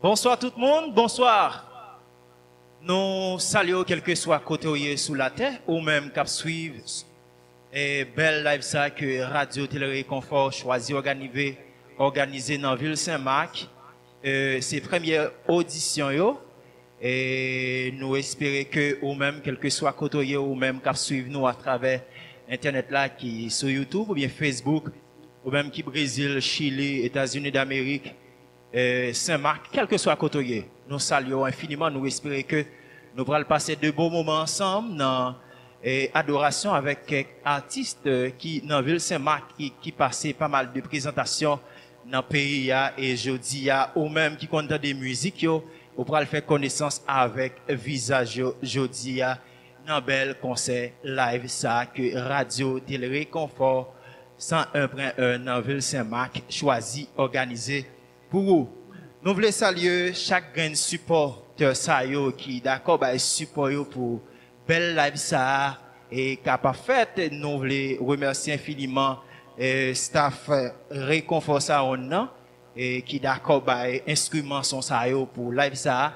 Bonsoir tout le monde, bonsoir. Nous saluons quel que soit côté sous la terre ou même cap suivre et belle live ça que Radio Télé Réconfort choisit organiser dans ville Saint-Marc. C'est première audition yo et nous espérons que ou même quel que soit côté ou même cap suivre nous à travers internet là qui sur YouTube ou bien Facebook ou même qui Brésil, Chili, États-Unis d'Amérique, Saint-Marc, quel que soit côté, nous saluons infiniment, nous espérons que nous pourrons passer de beaux moments ensemble dans adoration avec quelques artistes qui dans la ville Saint-Marc qui passaient pas mal de présentations dans le pays et jeudi ou même qui comptent des musiques yo, vous pourrez faire connaissance avec visage jeudi dans bel concert live ça que Radio Télé Réconfort 101.1 dans la ville Saint-Marc choisi organiser pour vous. Nous voulons saluer chaque grand supporter ça yo qui d'accord bah support yo pour belle live ça et capable fait nous voulons remercier infiniment staff Réconfort ça on et qui d'accord bah instrument son ça yo pour live ça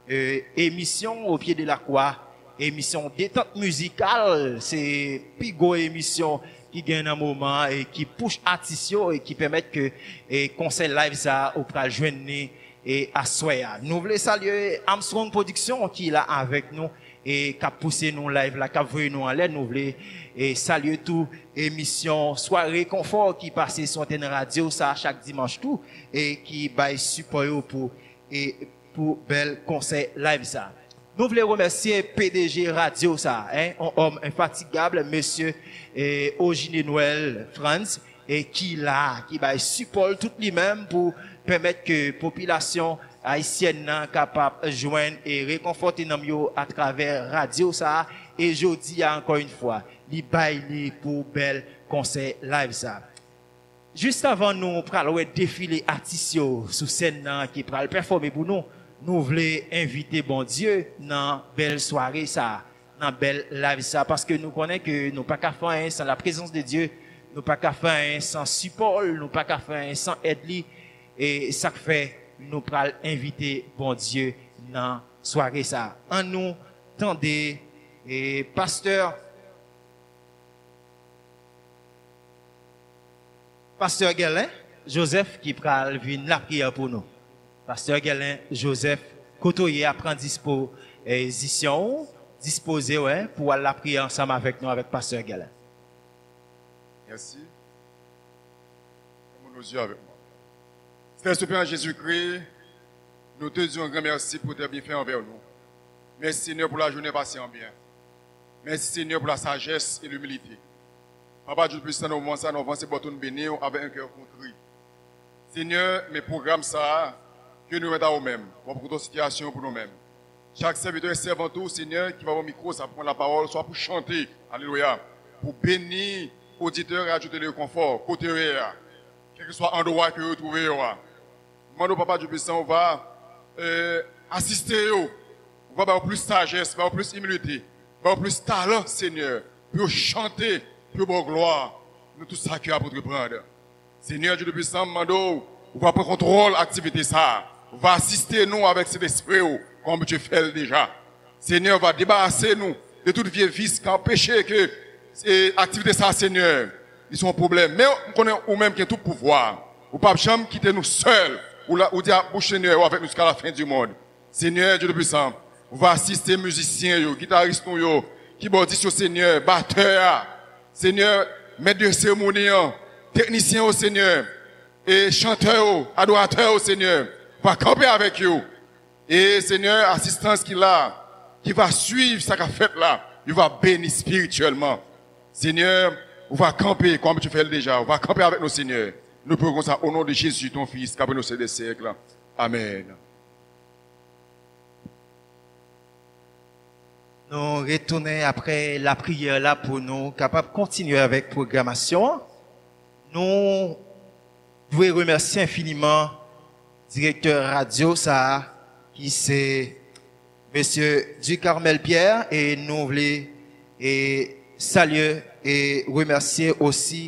émission au pied de la croix, émission détente musicale, c'est pigo émission qui gagne un moment et qui push artistes et qui permettent que concert live ça au pral joindre et à soya. Nous voulons saluer Armstrong Production qui est là avec nous et qui a poussé nous live là, qui a vu nous en l'air. Nous voulons saluer tout émission Soirée Confort qui passe sur antenne radio ça chaque dimanche tout et qui baille support pour bel concert live ça. Nous voulons remercier PDG Radio ça, un homme infatigable, monsieur Ogine Noël France, et qui va support tout lui-même pour permettre que la population haïtienne capable de joindre et réconforter nous à travers Radio ça. Et je dis encore une fois, il baille pour bel concert live ça. Juste avant nous pral défiler artistes sous scène qui pral performer pour nous. Nous voulons inviter bon Dieu dans belle soirée ça, dans belle live ça, parce que nous connaissons que nous pas qu'à faire sans la présence de Dieu, nous pas qu'à faire sans support, nous pas qu'à faire sans aide et ça fait nous pral inviter bon Dieu dans soirée ça. En nous tendez et pasteur Guelin Joseph qui pral venir la prière pour nous. Pasteur Guelin Joseph Kotoye apprend disposition disposé pour la prière ensemble avec nous avec Pasteur Guelin. Merci. Fermons nos yeux avec moi. Seigneur Super Jésus-Christ, nous te disons un grand merci pour tes bienfaits envers nous. Merci Seigneur pour la journée passée en bien. Merci Seigneur pour la sagesse et l'humilité. Papa Dieu puissant, nous avons ça, nous avons ces bâtons bénis avec un cœur contrit. Seigneur, mes programmes ça que nous mettons à nous-mêmes, pour notre situation pour nous-mêmes. Chaque serviteur et servante, Seigneur, qui va au micro, ça prend la parole, soit pour chanter, alléluia, pour bénir auditeurs et ajouter le confort, côté quel que soit endroit que vous trouvez. Demandons, Papa Dieu puissant, on va assister, on va avoir plus sagesse, on va avoir plus humilité, on va avoir plus talent, Seigneur, pour chanter, pour bonne gloire, nous tout ça qui a pour prendre. Seigneur Dieu puissant, demandons, on va prendre contrôle de l'activité ça. Va assister nous avec cet esprit, comme tu fais déjà. Seigneur, va débarrasser nous de toute vieille vice qui empêche que l'activité ça, Seigneur, ils sont un problème. Mais on connaît ou même qui a tout pouvoir. Ou pas jamais quitter nous seuls, ou dire, Seigneur, avec nous jusqu'à la fin du monde. Seigneur, Dieu puissant, va assister musiciens, guitaristes, qui bâtissent sur Seigneur, batteurs, Seigneur, maître de cérémonie, techniciens au Seigneur, et chanteurs, adorateurs au Seigneur. Va camper avec eux. Et Seigneur, assistance qu'il a, qui va suivre ce qu'a fait là, il va bénir spirituellement. Seigneur, on va camper comme tu fais déjà. On va camper avec nos Seigneurs. Nous prions ça au nom de Jésus, ton Fils, qui a béni ces siècles. Amen. Nous retournons après la prière là pour nous capables de continuer avec la programmation. Nous voulons remercier infiniment directeur radio ça qui c'est monsieur Ducarmel Pierre et nous voulons saluer et remercier aussi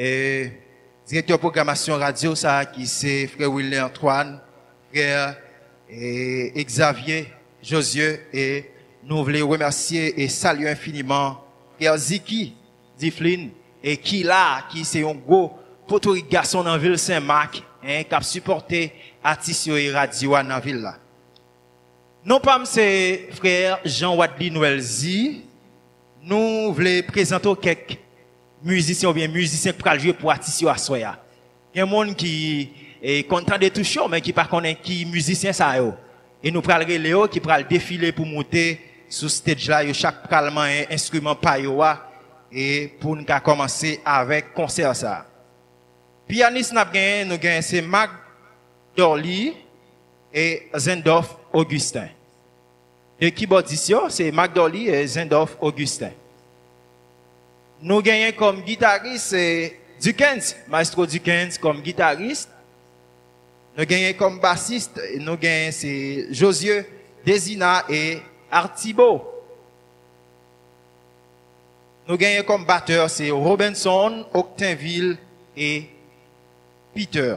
directeur programmation radio ça qui c'est frère William Antoine, frère et Xavier, Josué, et nous voulons remercier et saluer infiniment Frère Ziki, Diflin, et qui là, qui c'est un gros poteau garçon dans la ville Saint-Marc, hein, qui a supporté artistes et radio dans la ville là. Non pas c'est frère Jean Wadli Noëlzi, nous voulons présenter quelques musiciens ou bien musiciens qui peuvent jouer pour artistes à soya. Il y a des gens qui est content de tout show mais qui pas connaît qui musicien ça yo. Et nous pral Léo qui pral défiler pour monter sur stage là, yo chaque calmement un instrument pa yo et pour nous commencer avec concert ça. Pianiste n'a gagné, nous gagnons c'est Marc Dorly et Zendorf Augustin. Le keyboardiste c'est Marc Dorly et Zendorf Augustin. Nous gagnons comme guitariste Dukens, Maestro Dukens comme guitariste. Nous gagnons comme bassiste, nous gagnons c'est Josué Desina et Artibo. Nous gagnons comme batteur c'est Robinson, Octainville et Peter.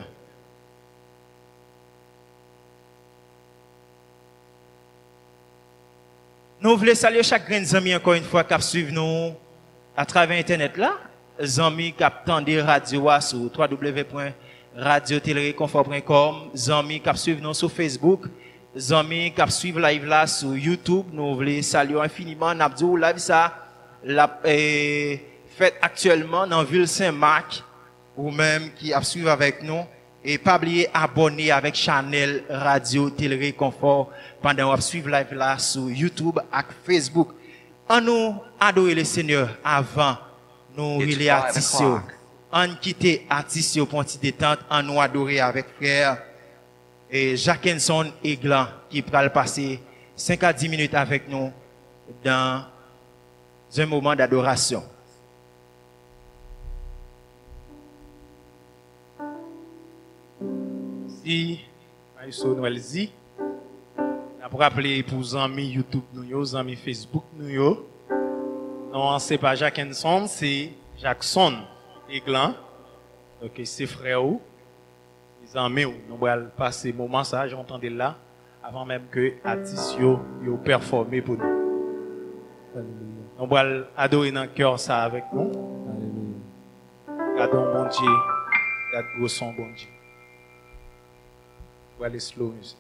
Nous voulons saluer chaque grain de amis encore une fois qui suivent nous à travers internet là, amis qui attendent radio sur www.radiotelereconfort.com, amis qui suivent nous sur Facebook, amis qui suivent live là sur YouTube, nous voulons saluer infiniment Nabdou live ça la fait actuellement dans ville Saint-Marc ou même qui suivent avec nous et pas oublier abonner avec Chanel Radio Télé Réconfort pendant qu'on suivre live là sur YouTube et Facebook. On nous adorer le Seigneur avant nous les artistes. On quitter artistes pour une petite détente, on nous adorer avec frère et Jackenson Eglan qui va passer 5 à 10 minutes avec nous dans un moment d'adoration. Si Maïso Noëlzi, pour rappeler pour les amis YouTube, les amis Facebook, non, c'est pas Jackenson, c'est Jackson Eglan. Donc, c'est frère ou, les amis, nous allons passer le moment, ça, j'entendais là, avant même que l'artiste yo performe pour nous. Nous allons adorer dans le cœur ça avec nous. Gardons bon Dieu, gardons gros son bon Dieu. On va aller slow music.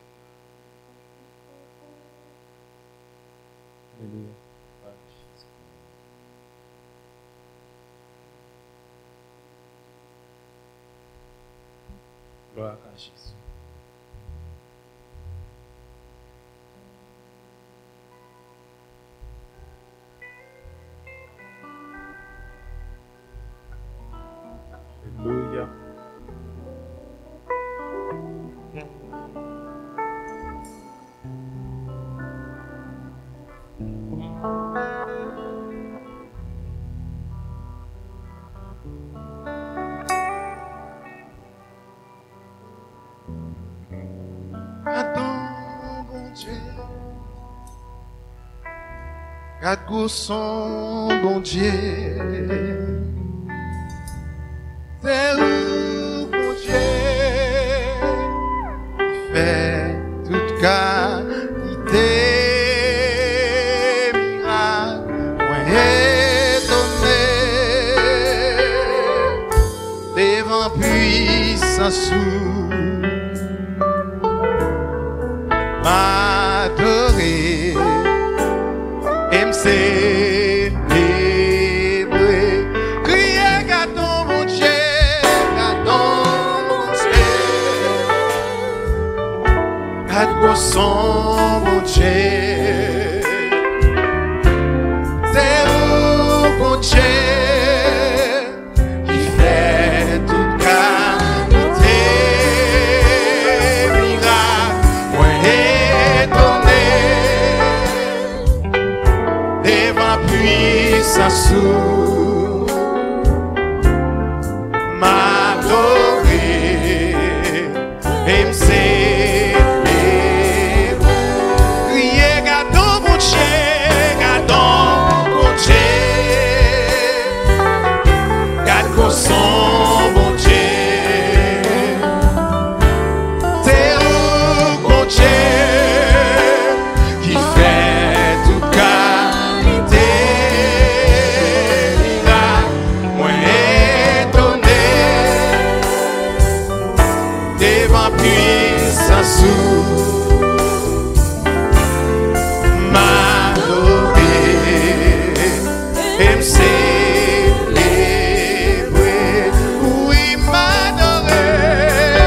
Alléluia. Gloire à Jésus. Alléluia. Garde son bon Dieu, c'est où bon Dieu qui fait toute qualité, miracle, moi étonné devant puissance m'adorer. Célébrer, crier, gardons mon Dieu, garde son mon Dieu, c'est où mon Dieu qui fait toute qualité, miracle, moi étonné. Devant puissance m'adorer et me célébrer. Crier, gardons mon Dieu, garde son bon Dieu, c'est où mon Dieu. puissance m'adorer et me célébrer. Oui, m'adorer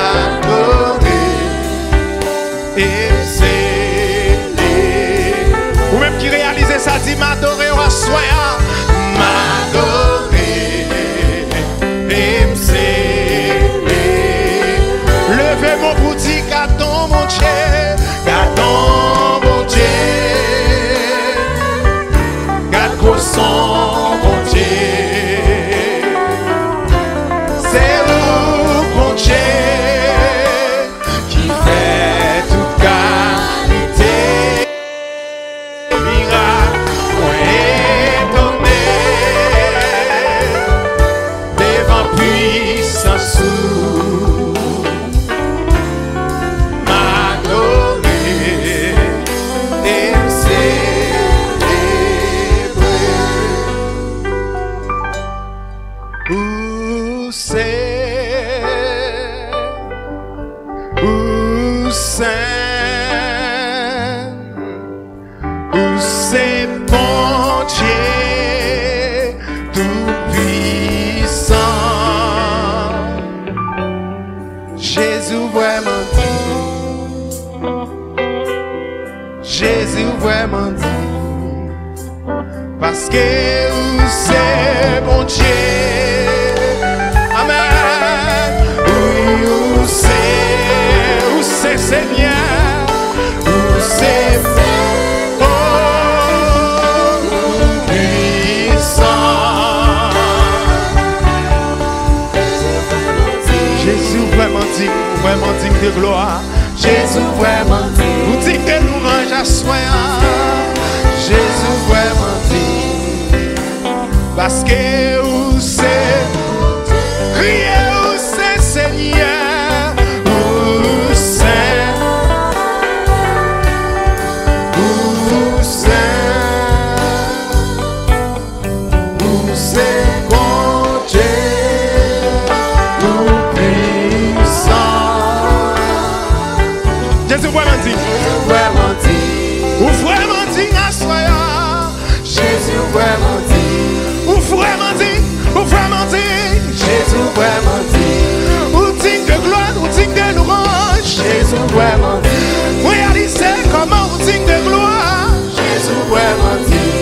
et me célébrer. Ou même qui réalise ça, dit m'adorer ou assoya. M'adorer et me célébrer. Levez mon boutique à ton mon Dieu, à ton mon Dieu, garde qu'on son mon Dieu. C'est où mon Dieu qui fait toute qualité, miracle, étonné, devant puissance. C'est bon Dieu tout-puissant. Jésus vraiment dit, Jésus vraiment dit, parce que c'est bon Dieu. Amen. Oui, où c'est Seigneur, où c'est vraiment digne de gloire. Jésus vraiment digne. Vous dites que nous range à soi. Jésus vraiment digne. Parce que où c'est, criez où c'est Seigneur. Où c'est, bon Dieu. Jésus vraiment dit, ou vraiment dit, Jésus vraiment dit, ou vraiment dit, Jésus vraiment dit, ou digne de gloire, ou digne de louange, Jésus vraiment dit, réalisez comment ou digne de gloire, Jésus vraiment dit.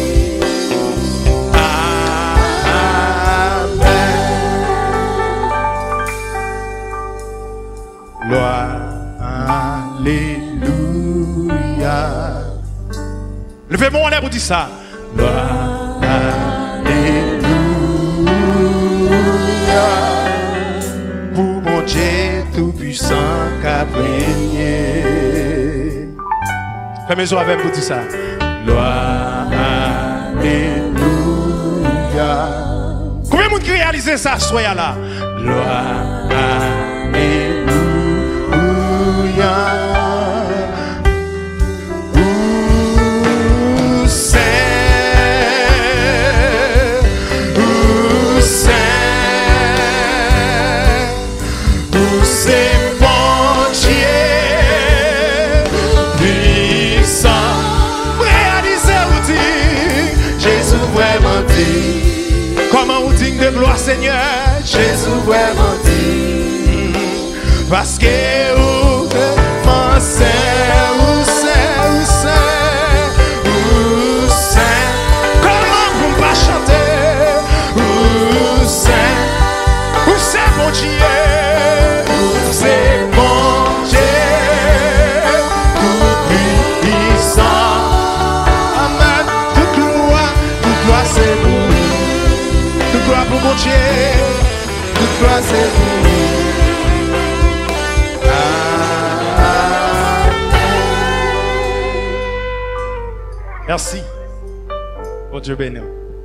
Amen. Gloire. Alléluia. Levez-moi en l'air pour dire ça. Gloire, alléluia. Pour mon Dieu tout-puissant qu'a régné. Fais mes yeux avec pour dire ça. Gloire, alléluia. Combien de monde qui réalise ça? Soyez là. Gloire, alléluia. Comment on digne de gloire Seigneur, Jésus vraiment dit, parce que où c'est, comment vous ne pas chanter, où c'est mon Dieu, c'est bon Dieu, tout puissant, amen, toute gloire c'est vous. Toute gloire pour mon Dieu, toute gloire c'est vous. Merci. Bon Dieu béni.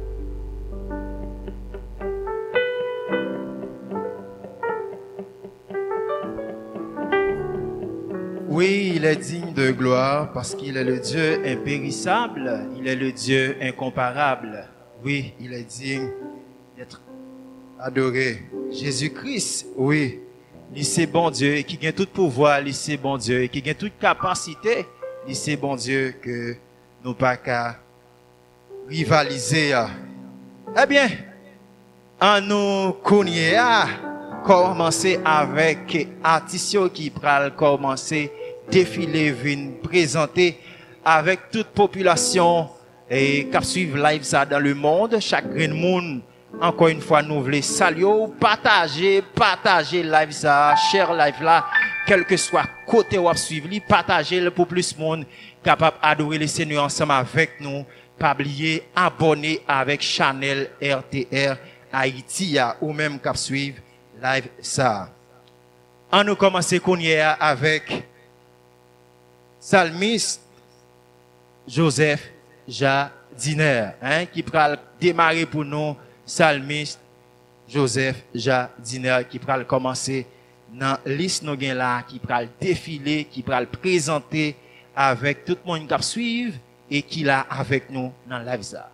Oui, il est digne de gloire parce qu'il est le Dieu impérissable, il est le Dieu incomparable. Oui, il est digne d'être adoré. Jésus-Christ, oui, c'est bon Dieu qui a tout pouvoir, c'est bon Dieu qui a toute capacité, c'est bon Dieu que nous pas qu'à rivaliser. Eh bien, en nous connaît commencer avec artistes qui pral commencer défiler vinn présenter avec toute population et qui suivre live ça dans le monde, chaque monde encore une fois nous voulons saluer, partager live ça, share live là, quel que soit côté ou suivre, partager pour plus de monde capable d'adorer le Seigneur ensemble avec nous. Pas oublier abonner avec Channel RTR Haïti ou même cap suivre live ça. On nous commencer avec psalmiste Joseph Jardiner, qui pral démarrer pour nous, psalmiste Joseph Jardiner, qui pral commencer dans liste nous gen là, qui pral défiler, qui pral présenter avec tout le monde qui suivre et qui là avec nous dans la vie ça.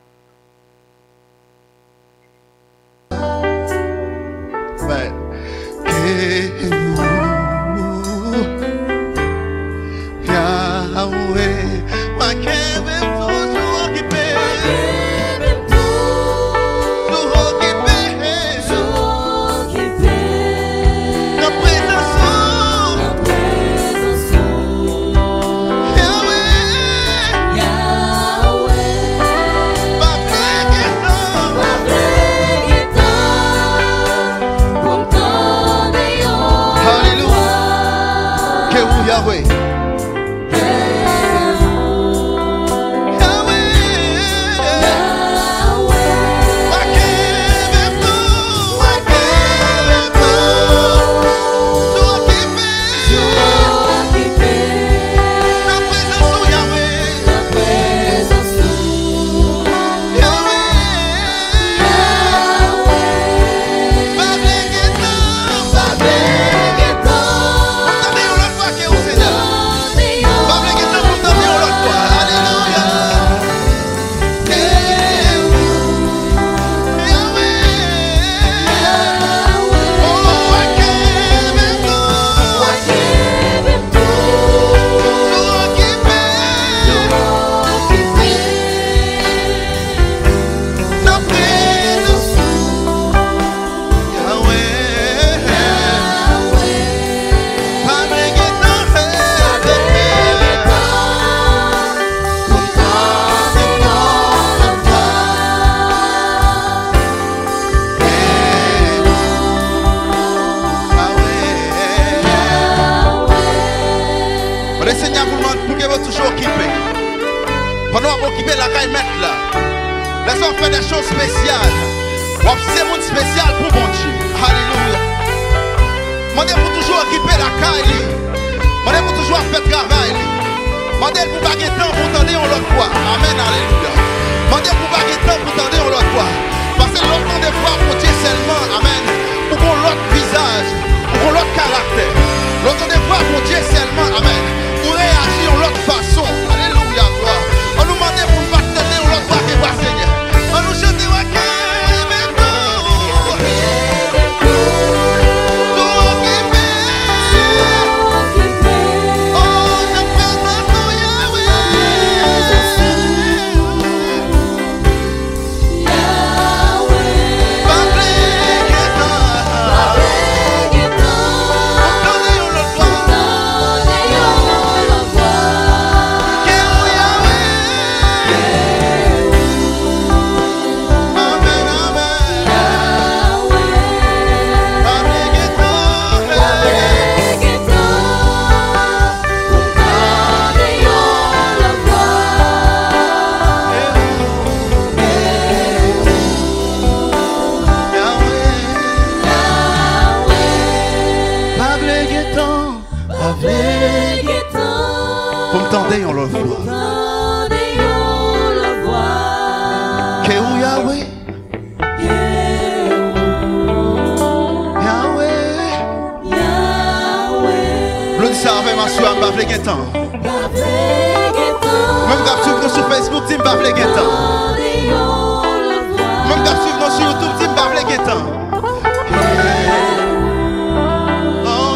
Oh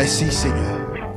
Merci Seigneur.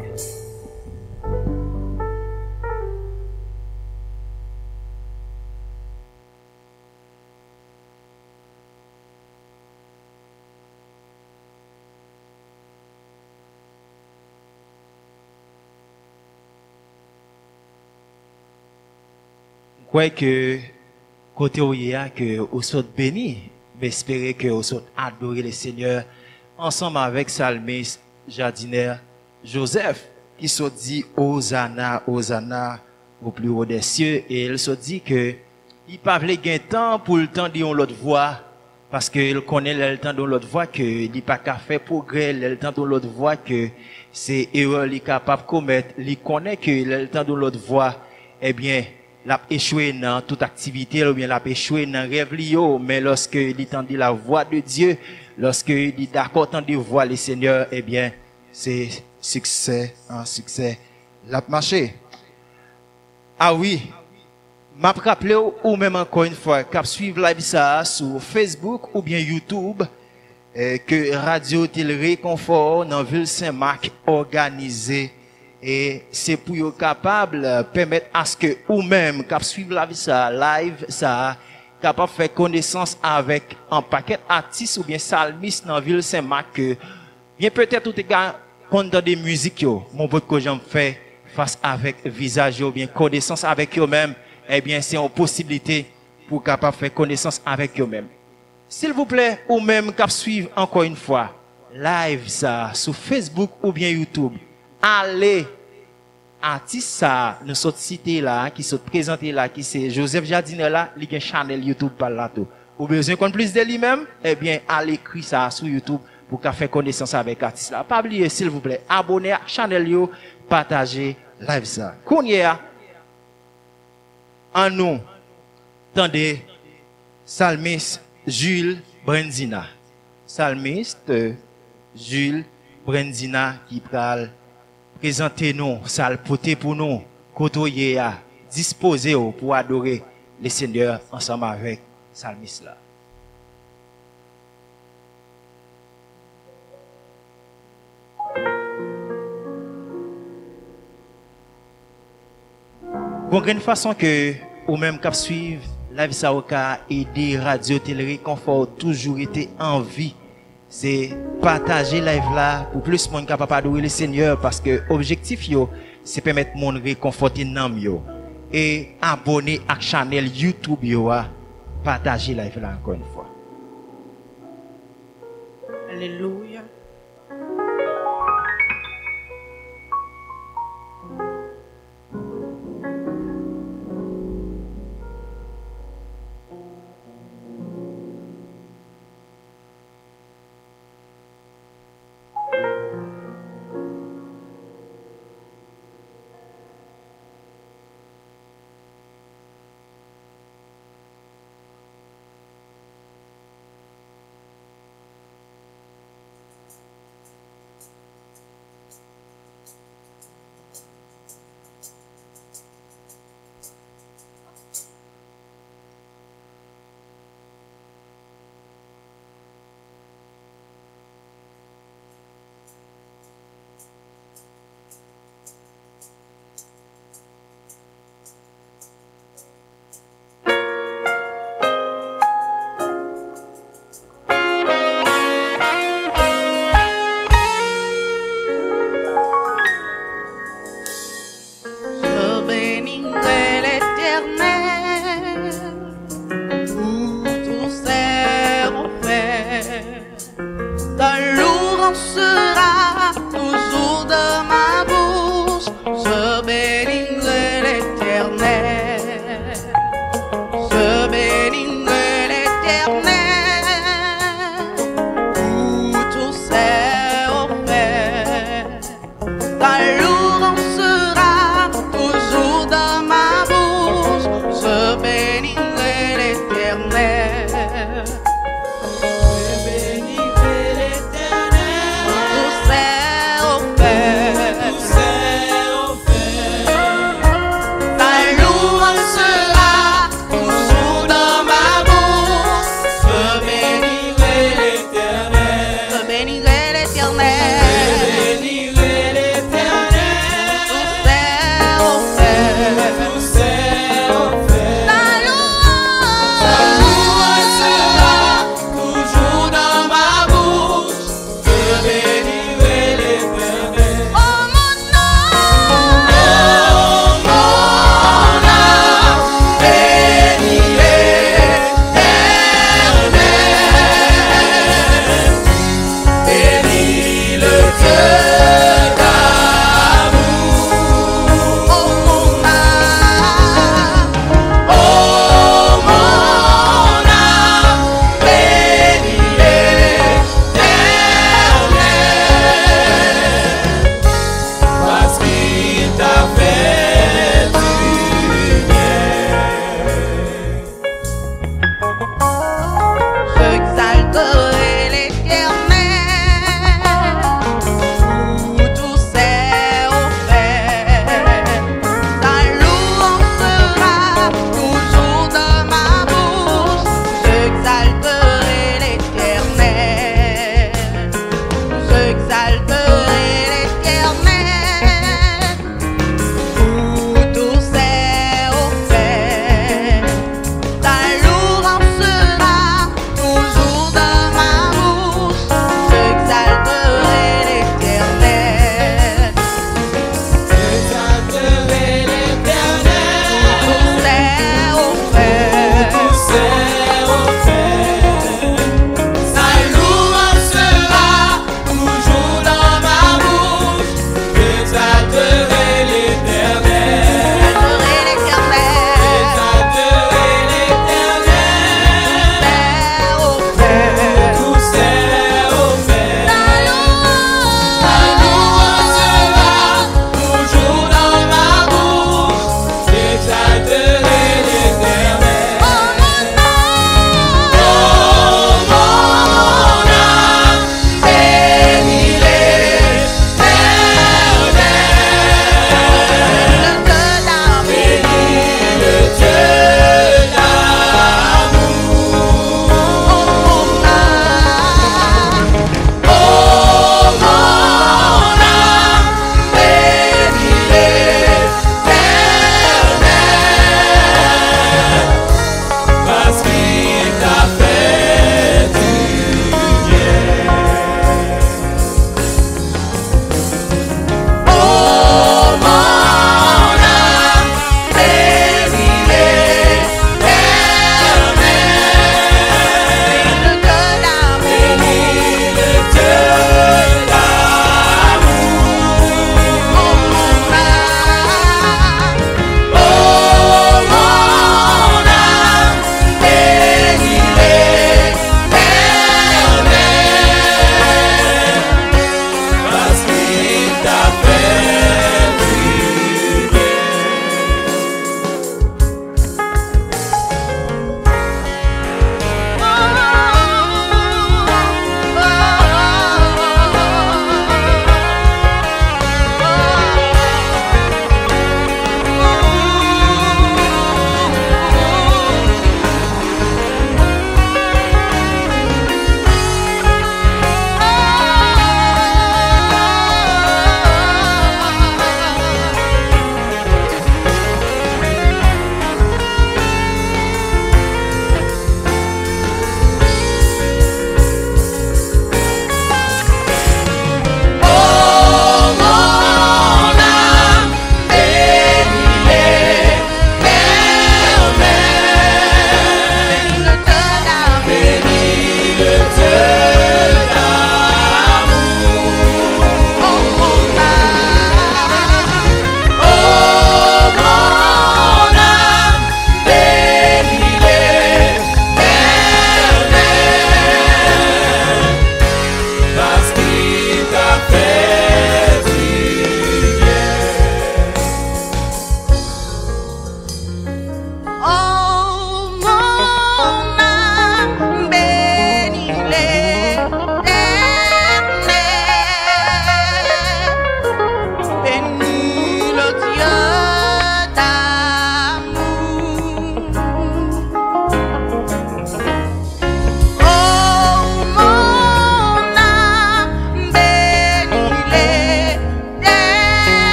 Je crois que côté où il y a que vous êtes béni, mais espérer que vous êtes adoré le Seigneur ensemble avec Salmis Jardinaire Joseph qui se dit Hosanna, Hosanna au plus haut des cieux, et il se dit que il pas voulait gagner temps pour le temps dire l'autre voix parce que il connaît le temps de l'autre voix que il pas qu'à faire progrès, le temps de l'autre voix que c'est erreur il capable de commettre, il connaît que le temps de l'autre voix eh bien l'a échoué dans toute activité ou bien l'a échoué dans rêve lio, mais lorsque il entendit la voix de Dieu, lorsque il est d'accord entendre voix le Seigneur, eh bien c'est succès en succès l'a marché. Ah oui, m'a rappelé ou même encore une fois cap suivre live ça sur Facebook ou bien YouTube que Radio Tel Réconfort dans ville Saint-Marc organisé. Et c'est pour être capable de permettre à ce que ou même cap suivre la vie ça live ça capable faire connaissance avec un paquet artistes ou bien salmistes dans ville Saint-Marc que bien peut-être tout est content des musiques yo mon pote que j'en fais face avec visage ou bien connaissance avec eux même eh bien c'est une possibilité pour capable faire connaissance avec eux même. S'il vous plaît ou même cap suivre encore une fois live ça sur Facebook ou bien YouTube. Allez, artiste ça, nous sommes cités là, qui sont présentés là, qui c'est Joseph Jardinier là, il y a une channel YouTube par là tout. Ou besoin qu'on plus de lui-même, eh bien, allez écrire ça sur YouTube pour qu'on fasse connaissance avec artiste là. Pas oublier, s'il vous plaît, abonnez à la channel yo, partagez live ça. Kounia, en nous, tendez, Salmiste Jules Brenzina. Salmiste Jules Brenzina qui parle présentez-nous, ça le porter pour nous, côtoyer à disposer pour adorer le Seigneur ensemble avec Salmis là. Bon, une façon que ou même cap suivre live ça au cas aider Radio Tel Réconfort toujours été en vie. C'est partager live là pour plus monde capable adorer le Seigneur parce que objectif yo c'est permettre monde réconforter nam yo et abonner à channel YouTube yo partager live là encore une fois. Alléluia.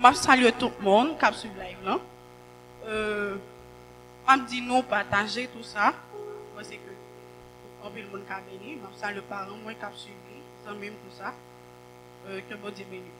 je salue tout le monde qui a suivi live là. Je dis non, partager tout ça. Parce que on peut le monde qui a béni. Je salue les parents moi qui a suivi, sans même tout ça. Que bon Dieu bénisse.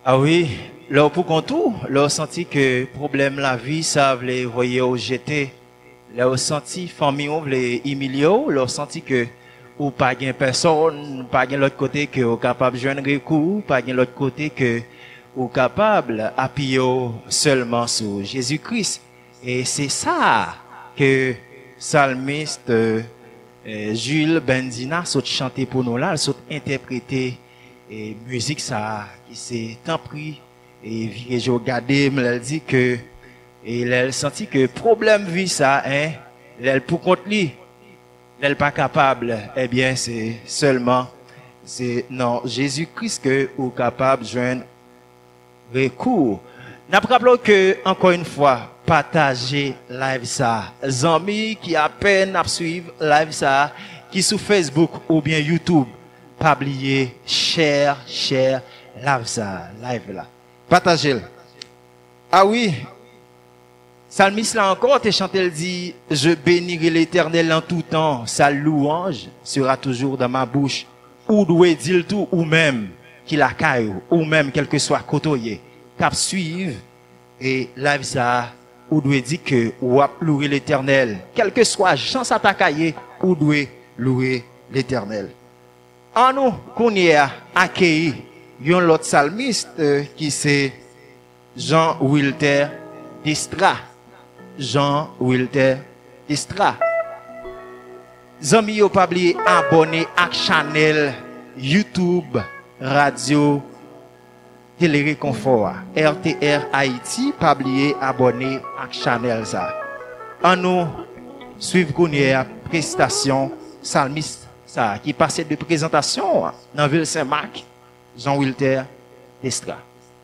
Ah oui, là pour qu'on tout, là senti que problème la vie, ça voulait voyer au jeté. Là senti famille on voulait humilier, là senti que ou pas gain personne, pas gain l'autre côté que ou capable joindre recours, pas gain l'autre côté que ou capable appuyer seulement sur Jésus-Christ. Et c'est ça que psalmiste Jules Benzina saute chanter pour nous là, saute interpréter et musique ça qui s'est tant pris et j'ai regardé me dit que et elle senti que problème vie ça hein elle pour compte lui elle pas capable eh bien c'est seulement c'est non Jésus-Christ que ou capable joindre recours. N'a rappelons que encore une fois partager live ça. Amis qui à peine à suivre live ça qui sur Facebook ou bien YouTube, pas oublier share live ça, live là. Partagez-le. Ah oui. Psalmiste là encore te chanté le dit je bénirai l'Éternel en tout temps, sa louange sera toujours dans ma bouche. Ou doit dire tout ou même qu'il a caillou ou même quel que soit côtoyé cap suivre et live ça ou doit dire que ou a louer l'Éternel quel que soit chance à ta cahier ou doit louer l'Éternel. En nous qu'on y a accueilli un autre psalmiste qui c'est Jean Wilter Distra. Jean Wilter Distra. Zami yo pas oublier abonner à channel YouTube Radio Télé Réconfort RTR Haïti, pas oublier abonner à channel ça. En nous suivre connaître prestation psalmiste ça qui passait de présentation dans ville Saint-Marc Jean Wilter Destra.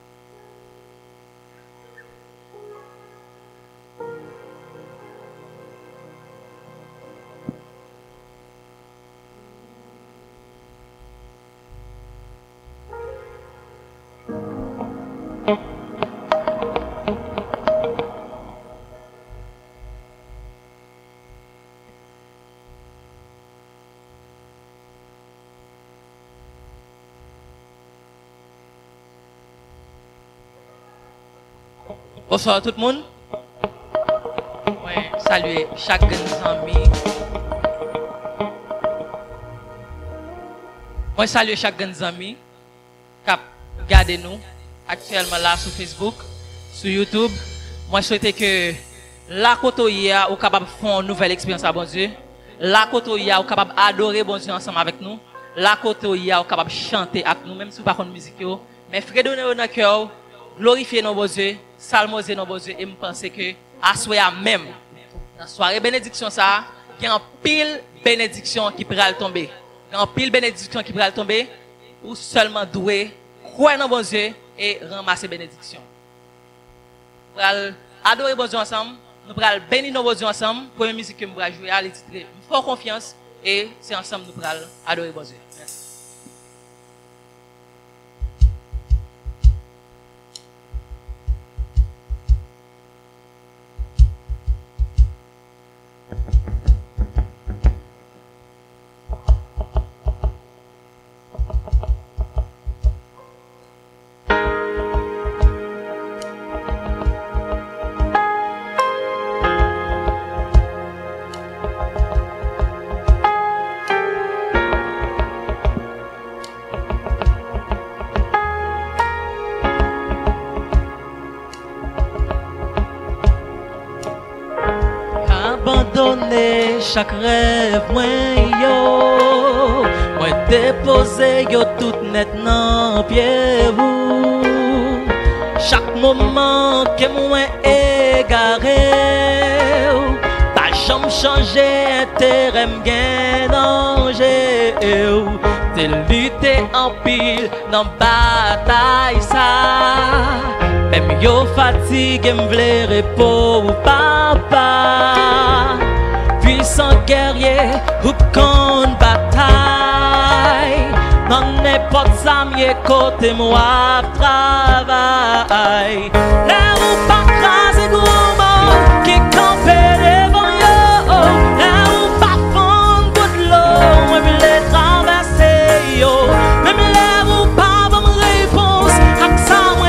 Bonsoir tout le monde. Ouais, saluer chaque ami. Moi saluer chaque ami qui regardez nous actuellement là sur Facebook, sur YouTube. Moi souhaite que la côtoya ou capable faire une nouvelle expérience à bon Dieu. La côtoya ou capable adorer bon Dieu ensemble avec nous. La côtoya ou capable chanter avec nous même si pas de musique yo, mais frère donner dans cœur, glorifier nos beaux Dieu. Salmoser nos beaux yeux et me penser que à soir même dans soirée bénédiction ça il y a un pile bénédiction qui pourra tomber. Il y a un pile bénédiction qui pourra tomber ou seulement doué croire dans bon Dieu et ramasser bénédiction. Nous allons adorer bon Dieu ensemble, nous allons bénir nos beaux yeux ensemble. Première musique que nous allons jouer à l'intitulé fort confiance et c'est ensemble nous allons adorer bon Dieu. Merci. Abandonner chaque rêve, moi déposer yo tout net nan pied vous. Chaque moment que moi égaré, pas jamais changer intérêt m'gain danger. T'es lutter en pile dans bataille ça. Même yo fatigue m'vle repos ou papa. Puissant guerrier ou con bataille. Dans n'importe samier côté moi travail. Là ou pas craser gros mot qui campait devant yo. Là ou pas fond de l'eau, moi v'le traverser yo. Même là ou pas bonne réponse, ak ça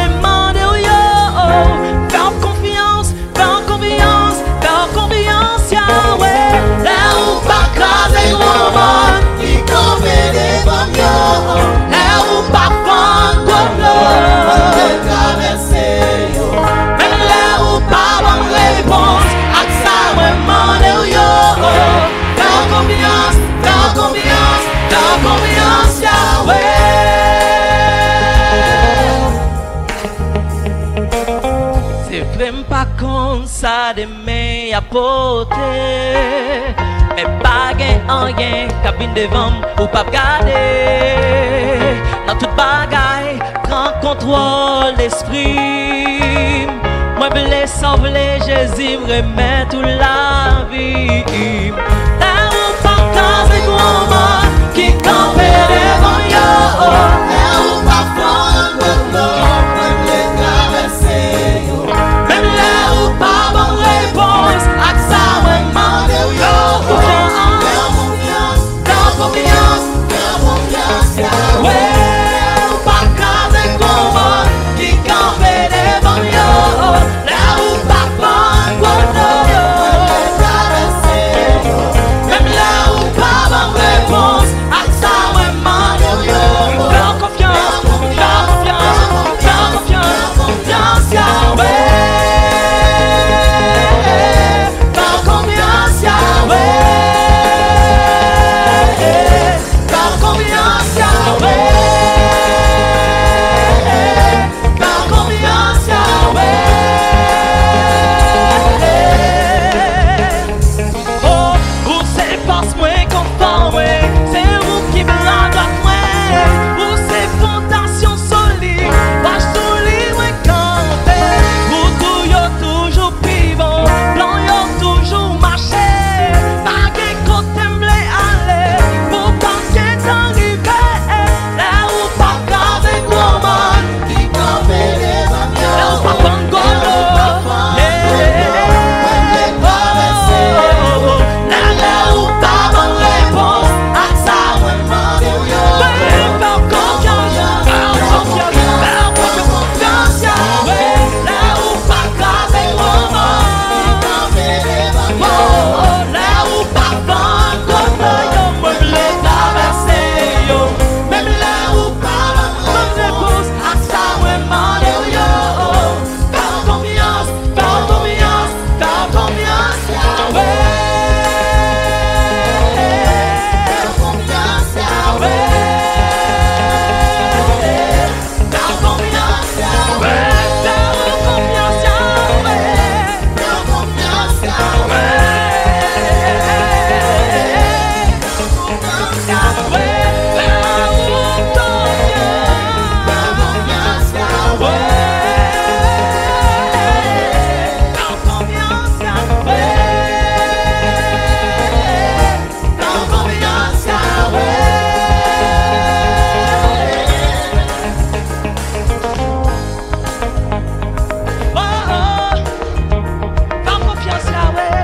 Même pas comme ça de mes apporter. Mais pas gain rien, cabine devant ou pas garder. Dans toute bagaille, prends contrôle d'esprit. Moi, je sauver Jésus, remet toute la vie. Là où pas quand c'est gourmand qui campait devant yo. Là où pas prendre de l'eau, prendre les traverser yo. Même là où pas bonne réponse, à ça vraiment de yo. Confiance, ouais, ou pas quand c'est gourmand qui campait devant yo. Là où pas prendre de l'eau, même là où pas bonne réponse, à ça vraiment de yo. Faire confiance, faire confiance, faire confiance, confiance, Yahweh. Faire confiance, Yahweh. Faire confiance, Yahweh. Faire confiance, Yahweh. Oh, vous c'est force moins confort, ouais. C'est vous qui me l'endroit, ouais. Vous c'est fondation solide. Moi je solide, ouais, campé. Vous tout yo toujours pivot. Blanc yo toujours marché. Pas qu'un côté m'lé aller. Pour pas qu'un temps arrivé. Là où pas garder gourmand. Qui campé les amis. Là où pas prendre golo. Là où pas bonne réponse, à ça vraiment de yo. Faire confiance, faire confiance, faire confiance, Yahweh. Là où pas garder gourmand, là où pas prendre golo, yo, moi les traverser yo. Même là où pas bonne réponse, à ça vraiment de yo. Faire confiance, faire confiance, faire confiance, Yahweh. Faire confiance, Yahweh. Faire confiance, Yahweh. Faire confiance, Yahweh. Faire confiance, Yahweh. Confiance, Yahweh. Là où ton Dieu. Faire confiance, Yahweh. Faire confiance, Yahweh. Faire confiance, Yahweh. Oh, oh. Faire confiance, Yahweh.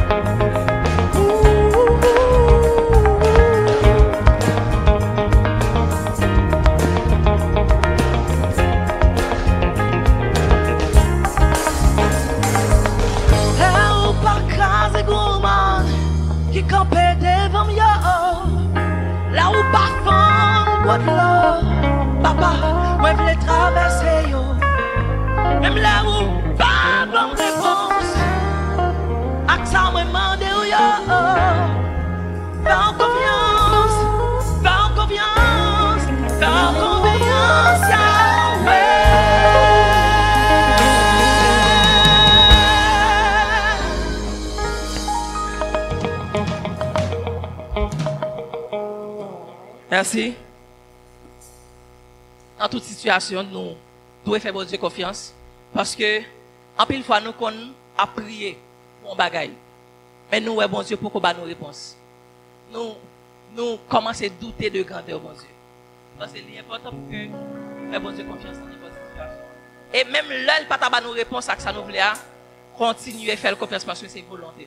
Là où pas craser gourmand qui campait devant yo. Là où pas fond quoi de l'eau. Papa, moi voulais traverser yo. Même là où pas bonne réponse. Accent moi mandé yo. Faire confiance, faire confiance, faire confiance, Yahweh. Merci. Dans toute situation, nous devons faire bon Dieu confiance. Parce que, en pile fois, nous connaissons à prier pour un bagaille. Mais nous, ouais, bon Dieu, pour qu'on ait nos réponses. Nous commençons à douter de grandeur, bon Dieu. Parce que c'est important pour que nous fassions bon Dieu confiance dans notre situation. Et même là, il n'y a pas de réponse à ce que ça nous voulait, continuer à faire confiance parce que c'est volonté.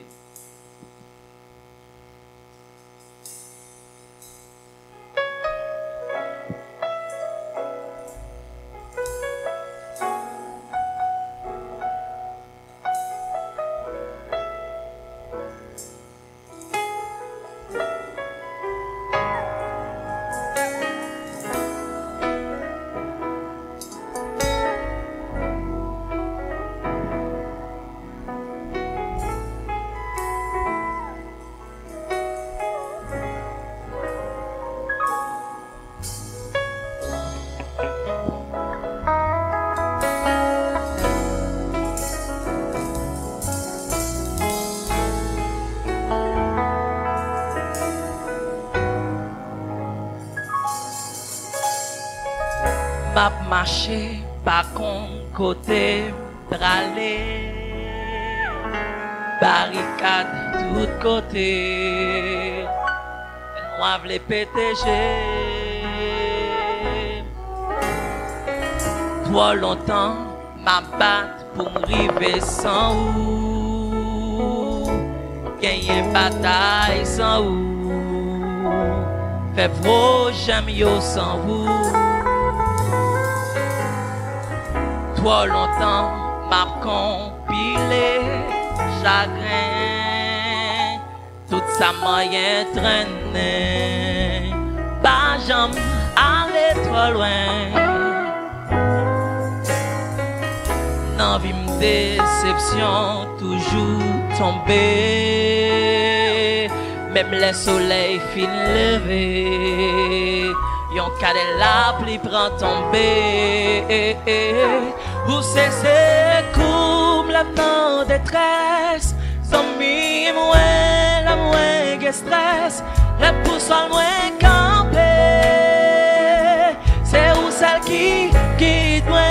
m'a marché par côté dralé. Barricade tout côté. Moi v'lais PTG. Trop longtemps m'a battu pour m'river sans ou. Gagner bataille sans ou. Fait vos j'aime yo sans vous. Trop longtemps m'a compilé chagrin. Tout ça moyen traîné. Pas jamais aller trop loin. Dans vie déception toujours tombé. Même les soleils fin levé. Yon cadet la pluie prend tomber. Où c'est comme la dans détresse. Zami moins la moins que stress. La boussole moins campée. C'est où celle qui quitte moi.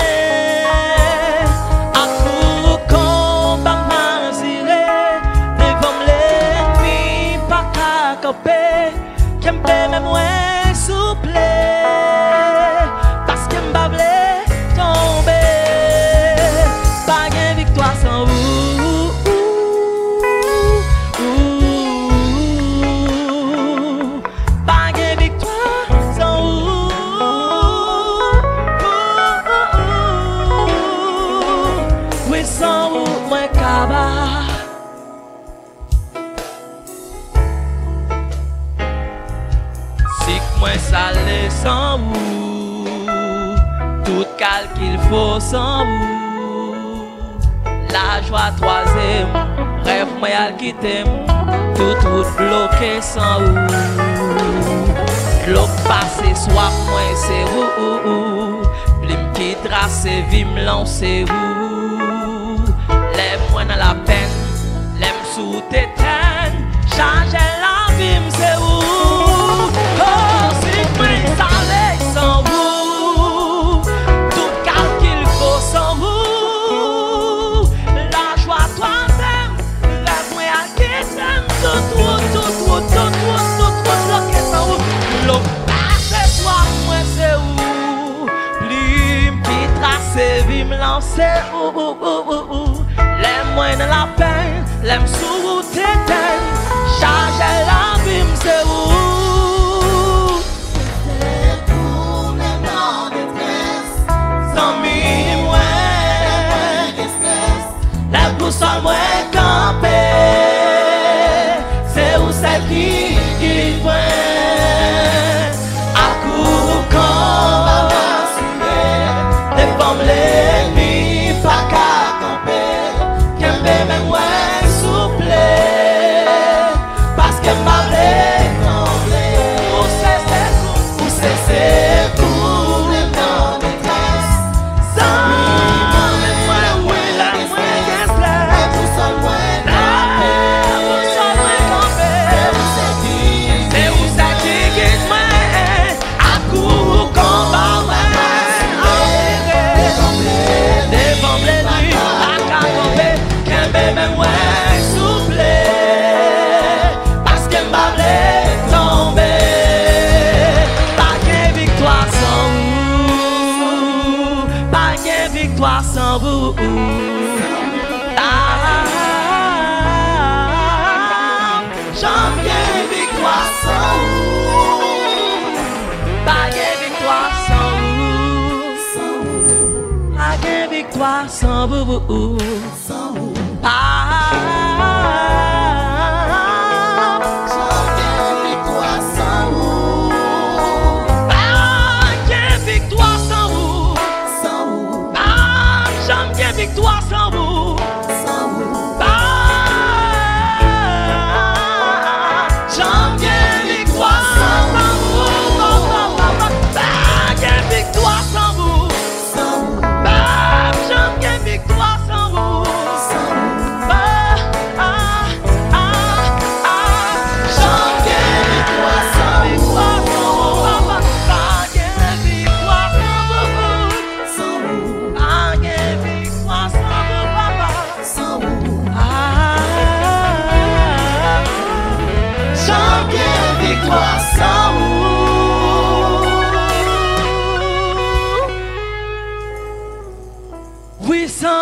Kempe même moins souple parce que m'ba vle tomber. Pas gain victoire sans vous. Pas gain victoire sans vous. Oui sans vous moins cabas. Moi salé sans vous, tout cal qu'il faut sans vous. La joie troisième, rêve moi à quitter, toute route bloquée sans vous. L'eau passé soif moi c'est vous, blim qui trace vie me lancer vous. Lève moi dans la peine, l'aime sous tes têtes, changer la vie c'est vous. Sans vous, tout cal qu'il faut sans vous. La joie toi-même, lève-moi à quitter. Tout bloqué sans vous. L'eau passe soir, moi c'est où. Plume qui trace vie me lancer. Lève-moi dans la peine, l'aime sous tes têtes. Charger la vie, c'est où. Boussole moins campée, c'est où celle qui pointe à coup quand les femmes l'ennemis pas qu'à camper, qu'elle peut même moins souple parce qu'elle m'a tomber. Où c'est pour les gens de détresse, même ouais souple parce qu'elle m'a tomber. Pas gain victoire sans vous, pas gain victoire sans vous. J'en gain victoire sans vous, pas gain victoire sans vous, pas gain victoire sans vous. Victoire sans vous, sans vous. J'en viens victoire sans vous, victoire sans vous, sans vous. J'en viens victoire sans vous, sans vous.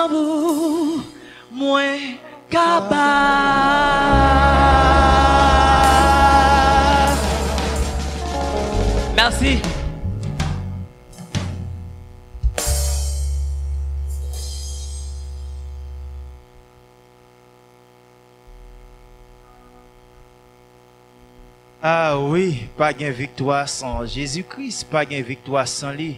vous, moins capable. Merci. Ah oui, pas de victoire sans Jésus-Christ, pas de victoire sans lui.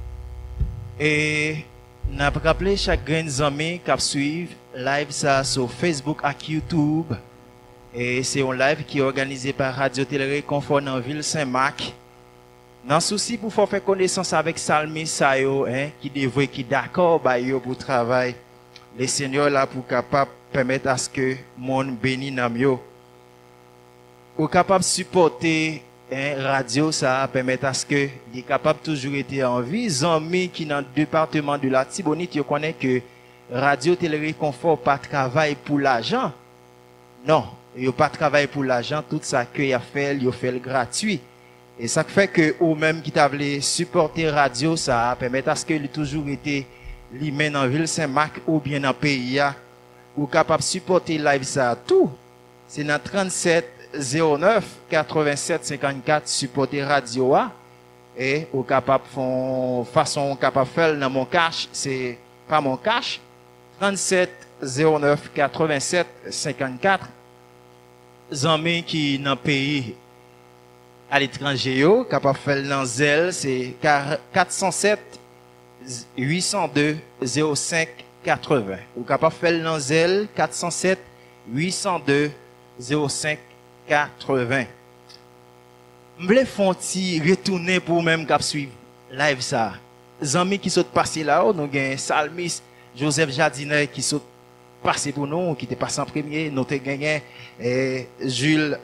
Et n'a pas rappelé chaque grand ami qui suit live ça sur Facebook et YouTube. Et c'est un live qui est organisé par Radio Télé Confort dans ville Saint-Marc. Dans souci pour faire connaissance avec Salmi Sayo, qui devrait qui d'accord bah yo pour travail. Les seigneurs là pour capable permettre à ce que monde béni nam yo. Ou capable supporter radio ça permet à ce que il est capable toujours être en vie. Amis qui dans le département de la Tibonite, yo connaît que Radio Télé Confort pas travail pour l'argent. Non, yo pas travail pour l'argent, tout ça que y a fait, yo fait le gratuit. Et ça fait que ou même qui t'a voulu supporter radio ça permet à ce que il toujours été lui-même en ville Saint-Marc ou bien dans pays ou capable supporter live ça tout. C'est dans 37 09 87 54 supporter radio et au capable font façon capable faire dans mon cash, c'est pas mon cash 37 09 87 54 amis qui dans pays à l'étranger capable faire dans Zelle, c'est 407 802 05 80 ou capable faire dans Zelle 407 802 05 80. M'vle fonti retourner pour même cap suivre live ça. Amis qui sont passés là-haut, nous gagne Salmis Joseph Jardiner qui sont passés pour nous, qui était passé en premier, nous te gagné Jules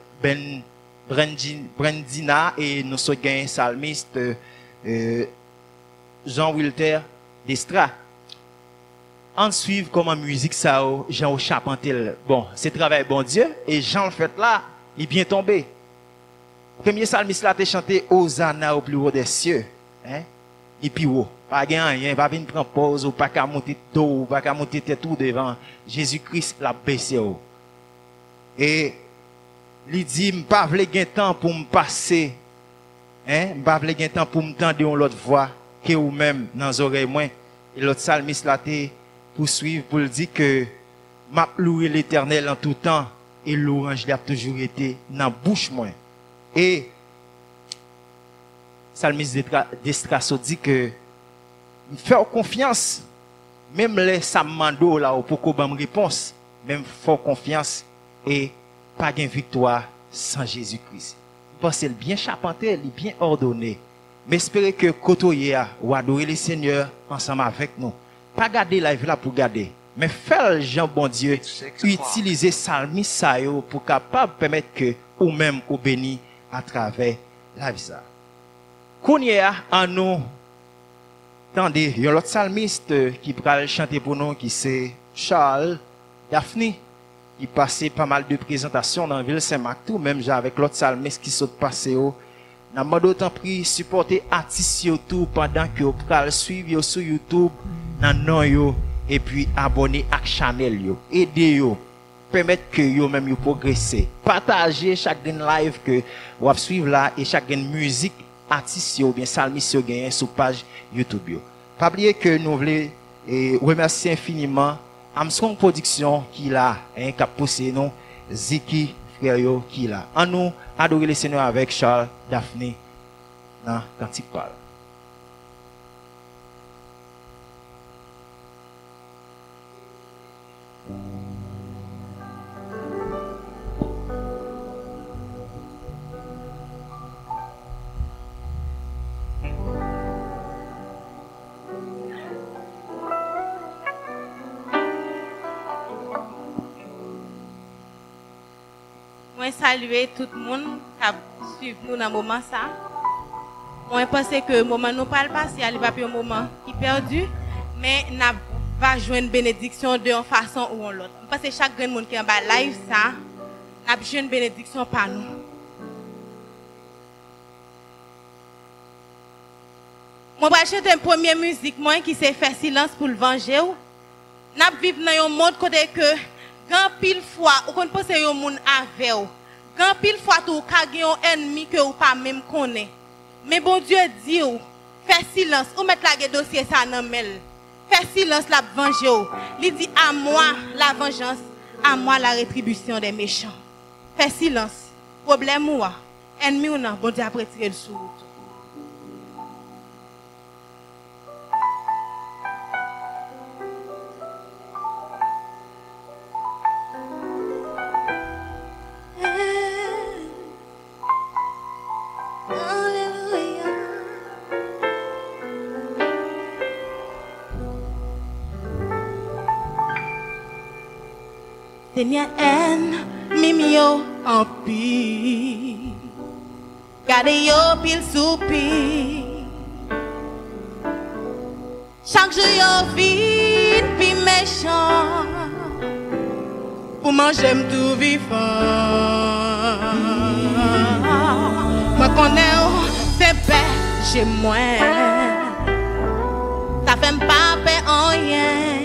Brandina et nous sommes gagné Salmiste Jean Wilter Destra. En suivre comment musique ça Jean Charpentel. Bon, c'est travail bon Dieu et Jean le fait là, il est bien tombé. Premier psalmiste là t'es chanté Hosanna au plus haut des cieux, et puis pas rien, pas venir prendre pause ou pas qu'à monter dos, pas qu'à monter tête tout devant Jésus-Christ l'a baissé. Et il dit m'pas vle gen temps pour me passer, m'pas vle gen temps pour me tendre une autre voix que ou même dans oreilles moi. Et l'autre psalmiste là t'es poursuivre pour dire que m'a loué l'Éternel en tout temps et l'orange il a toujours été dans bouche moi. Et psalmiste Destrasso dit que faire confiance même les samando là pour qu'on me réponse même faire confiance et pas de victoire sans Jésus-Christ. Parce qu'il bien charpenté, il bien ordonné. Mais espérez que kotoya ou adorer le Seigneur ensemble avec nous. Pas garder la vie là pour garder, mais faire le Jean bon Dieu utiliser psalmiste ça pour capable permettre que ou même ou béni à travers la vie ça. Kounia en nous attendez, il y a l'autre psalmiste qui pral chanter pour nous qui c'est Charles Daphne. Il passait pas mal de présentations dans la ville Saint-Marc tout même avec l'autre psalmiste qui saute passé n'a pas d'autant pris supporter artistes tout pendant que vous pral suivre sur YouTube dans non yo et puis abonner à channel yo aider yo permettre que yo même yo progresser partager chaque live que vous suivre là et chaque musique artiste ou bien psalmiste yo gagne sur page YouTube yo. Pas oublier que nous voulons remercier infiniment Armstrong Production qui là qui a poussé nous Ziki frère yo qui là. En nous adorer le Seigneur avec Charles Daphne dans cantique parle. Moi saluer tout le monde qui suit nous dans le moment ça. Moi pense que le moment nous pas le passer, il va pas un moment qui perdu, mais n'a va jouer une bénédiction de une façon ou en l'autre. Parce que chaque grand monde qui est en bas live ça, n'a joué une bénédiction par nous. Moi vais chanter une première musique moi qui c'est faire silence pour le venger. N'a vivre dans un monde côté que grand pile fois ou qu'on pense un monde avec ou. Grand pile fois tout ka gen un ennemi que ou pas même connaît. Mais bon Dieu dit ou fais silence ou mettre la dossier ça dans mel. Fais silence la venger ou. Il dit à moi la vengeance, à moi la rétribution des méchants. Fais silence. Problème ou ennemi ou non, bon Dieu a retiré le sous. Seigneur ennemi yo en pile. Gardez yo pile soupir. Chaque jour yo vite puis méchant. Pour manger tout vivant. Moi connais c'est bête chez moi. Ça fait pas peur en rien.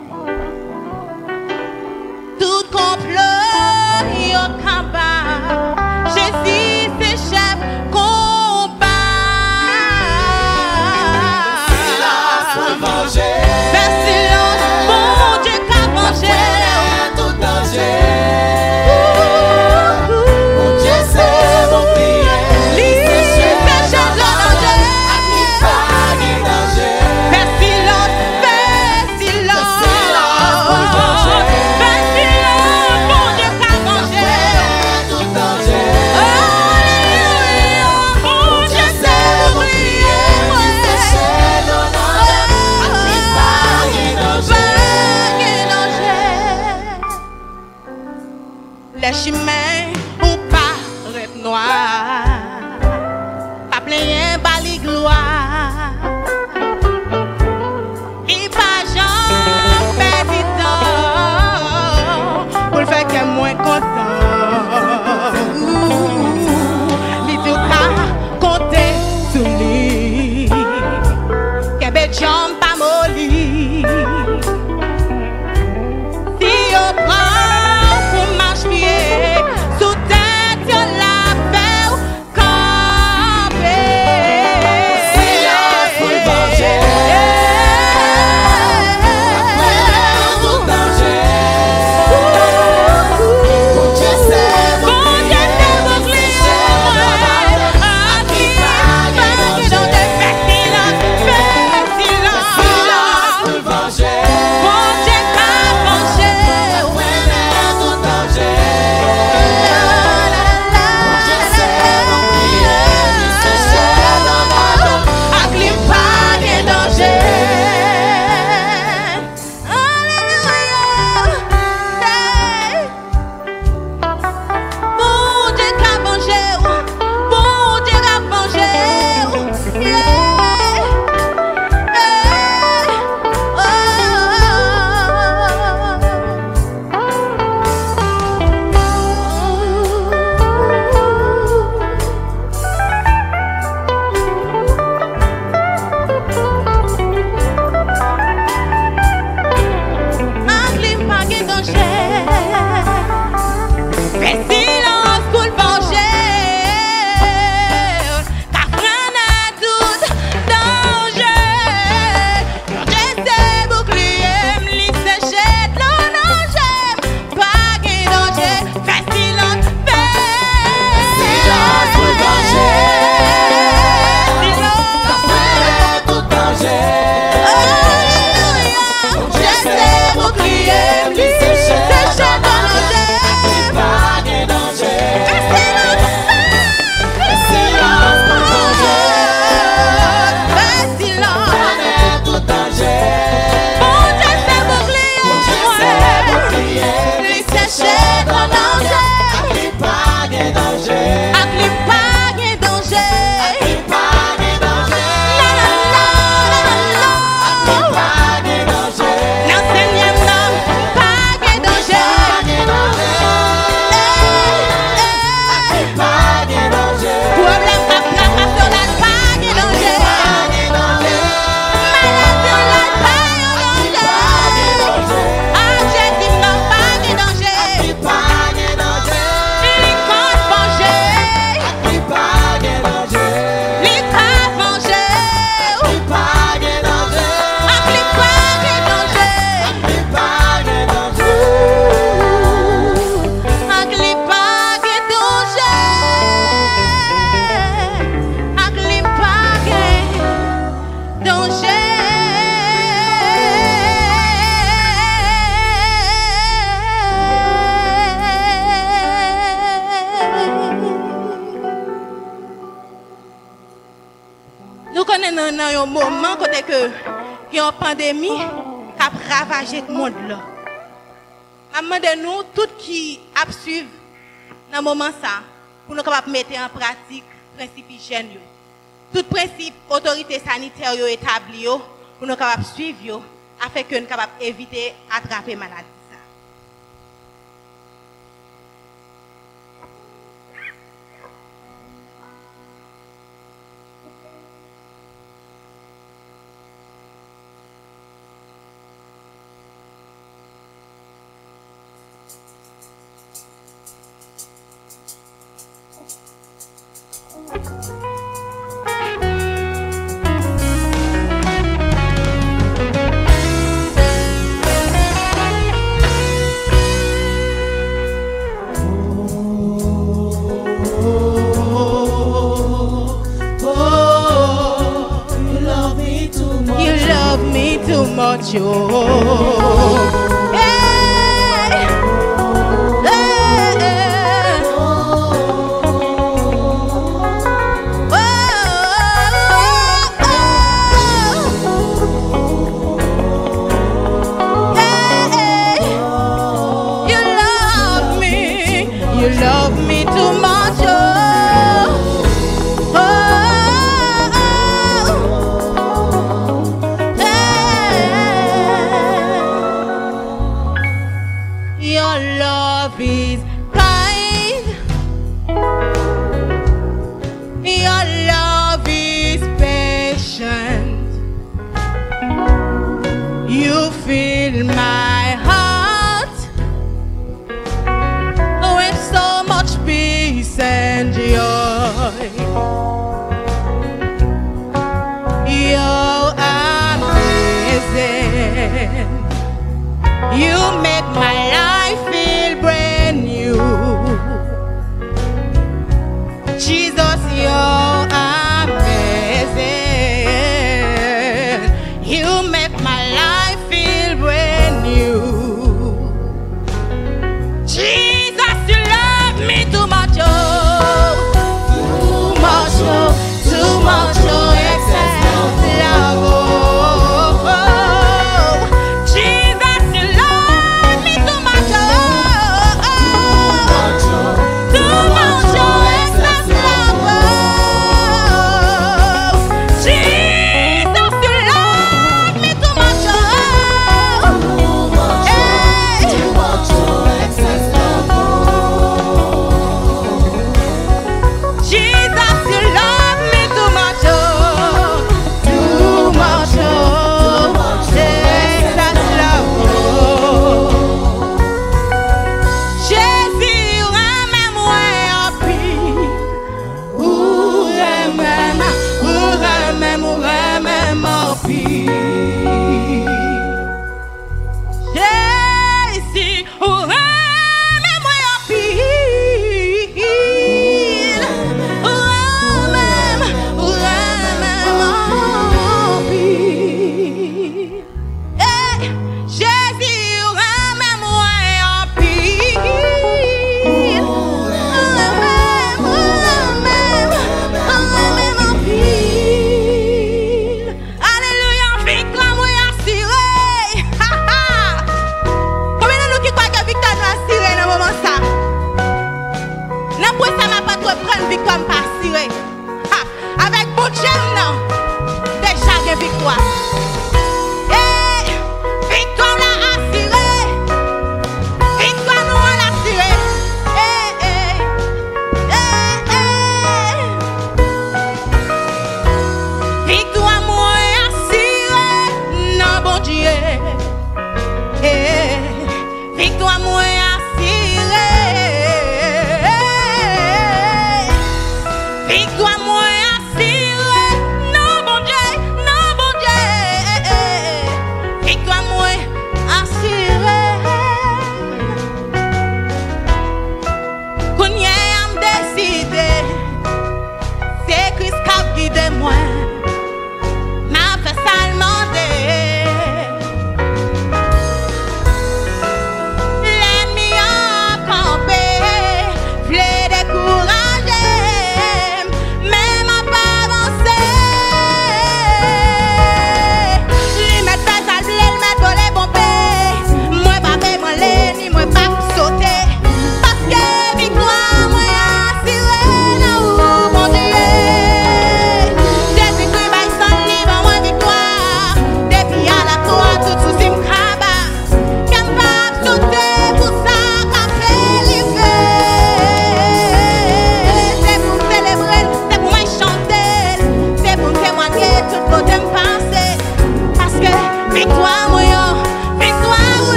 Tout complot yo combat. Jésus c'est chef combat. Silence pour manger. Fais silence, bon Dieu qu'a mangé. Tout danger. Mon Dieu c'est mon prière. C'est chef de danger. Fais silence, fais silence. Les chemins ou paraît noir, pas plein bali gloire. Il pas jamais perdre temps pour le faire que moins content. Les deux cas compter sur lui, que belle jambe pas molly. Si on prend pour marcher sous tête la paix camper. Silence pour manger. Tout danger. Mon Dieu c'est mon bouclier. À qui pas dans des fais silence. dans un moment côté que il y a une pandémie qui a ravagé le monde là. Demandez-nous tout qui a suivi dans ce moment ça pour nous capables mettre en pratique principe hygiène yo. Tout principe autorité sanitaire yo établi yo pour nous capables suivre yo afin que nous capables éviter attraper maladie. much, yo. You love me too much, Your love is kind. Your love is patient. You fill my heart with so much peace and joy. You're amazing. You make my life feel brand new. Jesus, you're amazing. You make my life feel brand new. Jesus, you love me too much, oh. Too much, oh. Too much, oh. Excess love, oh. Jesus, you love me too much, oh. Too much, oh. Excess love, oh. Jesus, you love me too much, oh.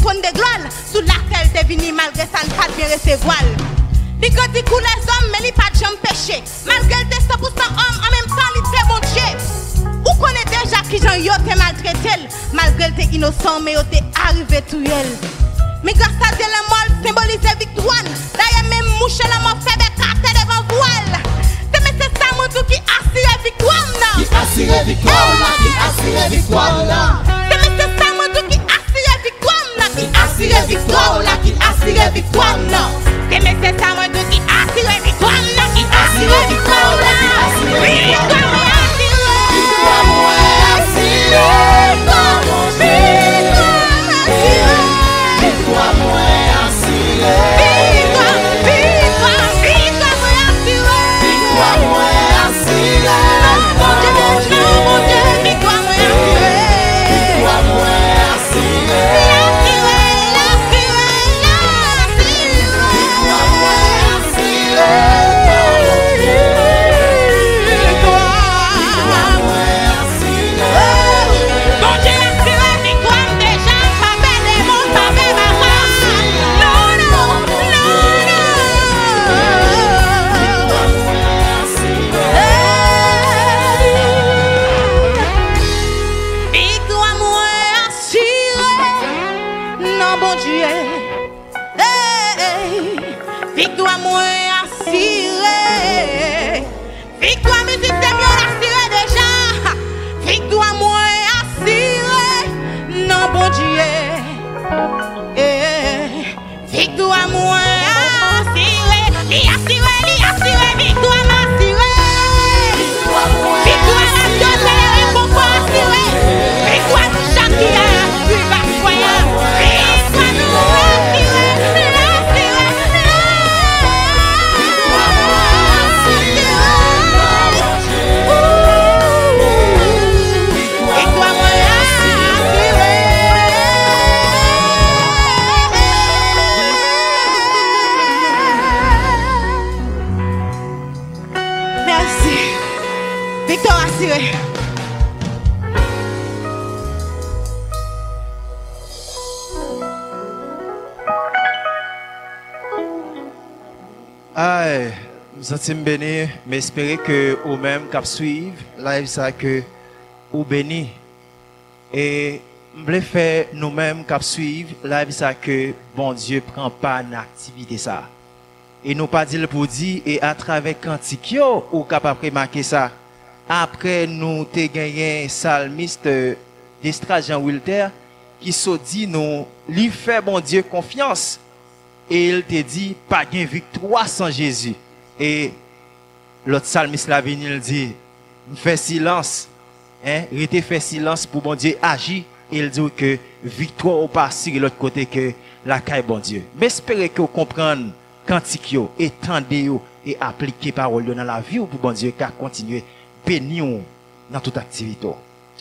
trône de gloire. Sous laquelle t'es venu malgré ça ne pas bien recevoir. Li que dit que les hommes, mais li pas de jamais péché. Malgré tes 100% hommes, en même temps, li très bon Dieu. Ou connaît déjà qui j'en yo t'es maltraité. Malgré t'es innocent, mais yo t'es arrivé tout elle. Mais grâce à Dieu, la mort symbolise victoire. D'ailleurs, même mouche la mort fait des cartes devant voile. C'est ça, mon Dieu, qui assure victoire, non? Qui assure victoire, là, qui assure victoire, là. C'est ça, mon Dieu, qui assure victoire, là. Qui assure victoire, là, qui assure victoire, non? C'est ça, mon Dieu, qui assure victoire, là. Qui assure victoire, là, qui assure victoire, là. Victoire, moi, assure. Victoire, mon Dieu. Victoire, moi, assure. Victoire moi assurée. Victoire mes systèmes assurée déjà. Victoire moi assurée. Non bon Dieu. Victoire moi assurée. Li assurée, victoire m'assurée. Victoire la Dieu c'est bon pour assurer. Victoire chaque qui a suivi va croire. Victoire nous assurée. Victoire assurée. Aïe, nous sommes bénis, mais espérez que vous-même qui suivez live ça que vous bénis. Et je voulais faire nous-mêmes qui suivre live ça que bon Dieu prend pas une activité ça. Et nous pas dire pour dire et à travers cantique yo ou capable remarquer ça. Après nous te gagné salmiste d'Estra Jean Wilter qui se dit nous lui fait bon Dieu confiance et il te dit pas gain victoire sans Jésus. Et l'autre salmiste la venu il dit fait silence rete fait silence pour bon Dieu agir et il dit que victoire au pas sur l'autre côté que la caille bon Dieu. Mais espérez que vous compreniez cantique yo étendez yo et appliquer parole dans la vie pour bon Dieu car continuer béni dans toute activité.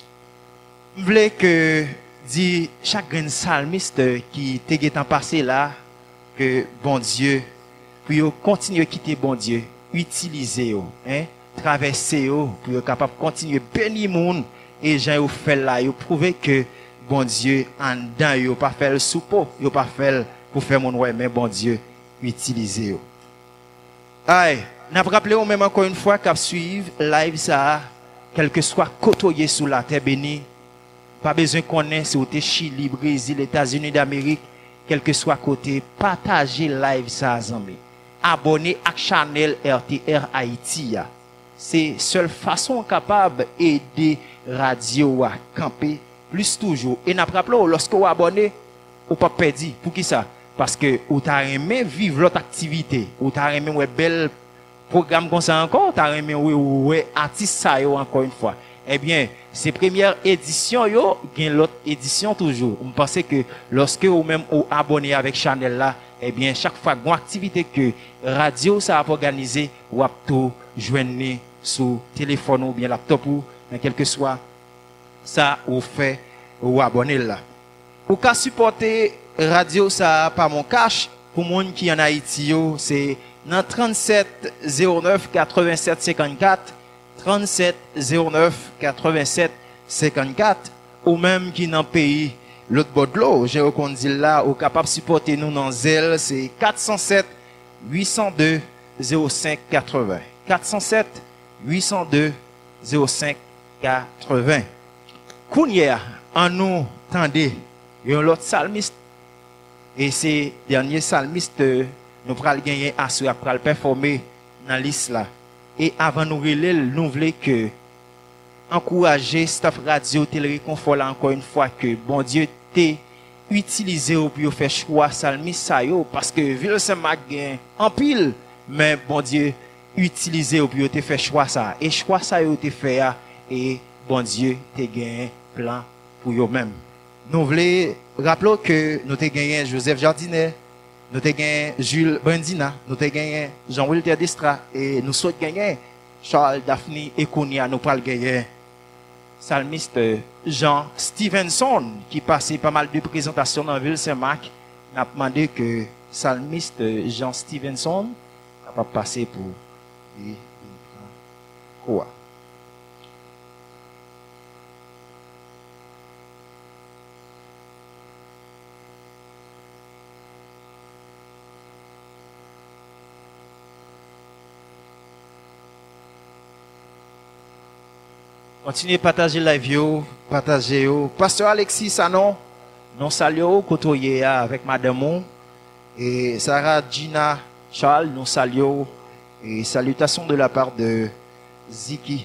Je voulais que dit chaque grand salmiste qui était en passé là que bon Dieu pour continuer quitter bon Dieu, utiliser yo, traverser yo pour capable continuer bénir monde et gens yo fait là yo prouver que bon Dieu en dedans yo pas faire le soupeau, yo pas faire pour faire mon ouais mais bon Dieu utiliser yo. Aïe, n'a rappelé ou même encore une fois qu'à suivre live ça quel que soit côtoyer sous la terre bénie, pas besoin connaître si vous êtes Chili, Brésil, États-Unis d'Amérique, quel que soit côté, partagez live ça amis. Abonnez à channel RTR Haïti. C'est seule façon capable aider radio à camper plus toujours. Et n'a rappelé lorsque vous abonnez, vous pas perdre. Pour qui ça? Parce que vous avez aimé vivre l'autre activité, vous avez aimé un bel programme comme ça encore, vous avez aimé artiste ça encore une fois. Eh bien, ces premières éditions, yo, gain l'autre édition toujours. On pense que lorsque vous même vous abonnez avec Chanel là, eh bien, chaque fois une activité que radio ça a organisé, ou a tout joindre sur téléphone ou bien laptop ou, quel que soit, ça ou fait ou abonner là. Ou qu'à supporter radio ça par mon cash, pour monde qui en Haïti, c'est dans 37 09 87 54. 37 09 87 54 ou même qui dans pays l'autre bord de l'eau, j'ai reconnu là, ou capable de supporter nous dans zèle, c'est 407 802 05 80. 407 802 05 80. Kounia, en nous tendez, il y a un autre psalmiste, et c'est dernier psalmiste, nous pral gagner à ce pral performer dans la liste là. Et avant nous relayer, nous voulons que encourager staff radio télé réconfort là encore une fois que bon Dieu t'ait utilisé pour faire choix psalmiste ça yo parce que ville Saint-Marc gain en pile mais bon Dieu utilisé pour te faire choix ça et choix ça yo te fait et bon Dieu te gain plan pour eux même. Nous voulons rappeler que nous te gagné Joseph Jardinet, nous te gagné Jules Brandina, nous te gagné Jean-Wilter Destra et nous souhaitons gagner Charles Daphne et Kounia nous parle gagner psalmiste Jean Stevenson qui passait pas mal de présentations dans la ville Saint-Marc. N'a demandé que psalmiste Jean Stevenson n'a pas passé pour quoi. Continuez à partager la vidéo, partagez. Pasteur Alexis Sanon, nous saluons côtoyer avec Madame et Sarah Gina Charles, nous saluons et salutations de la part de Ziki.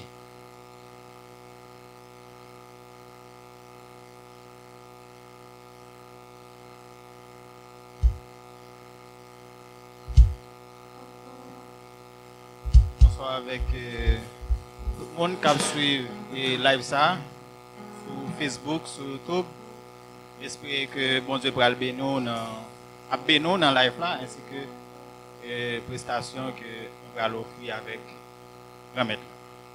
Bonsoir avec tout le monde qui suit live ça sur Facebook, sur YouTube. J'espère que bon Dieu pourra le bénir dans live là ainsi que prestations que nous allons offrir avec grand maître.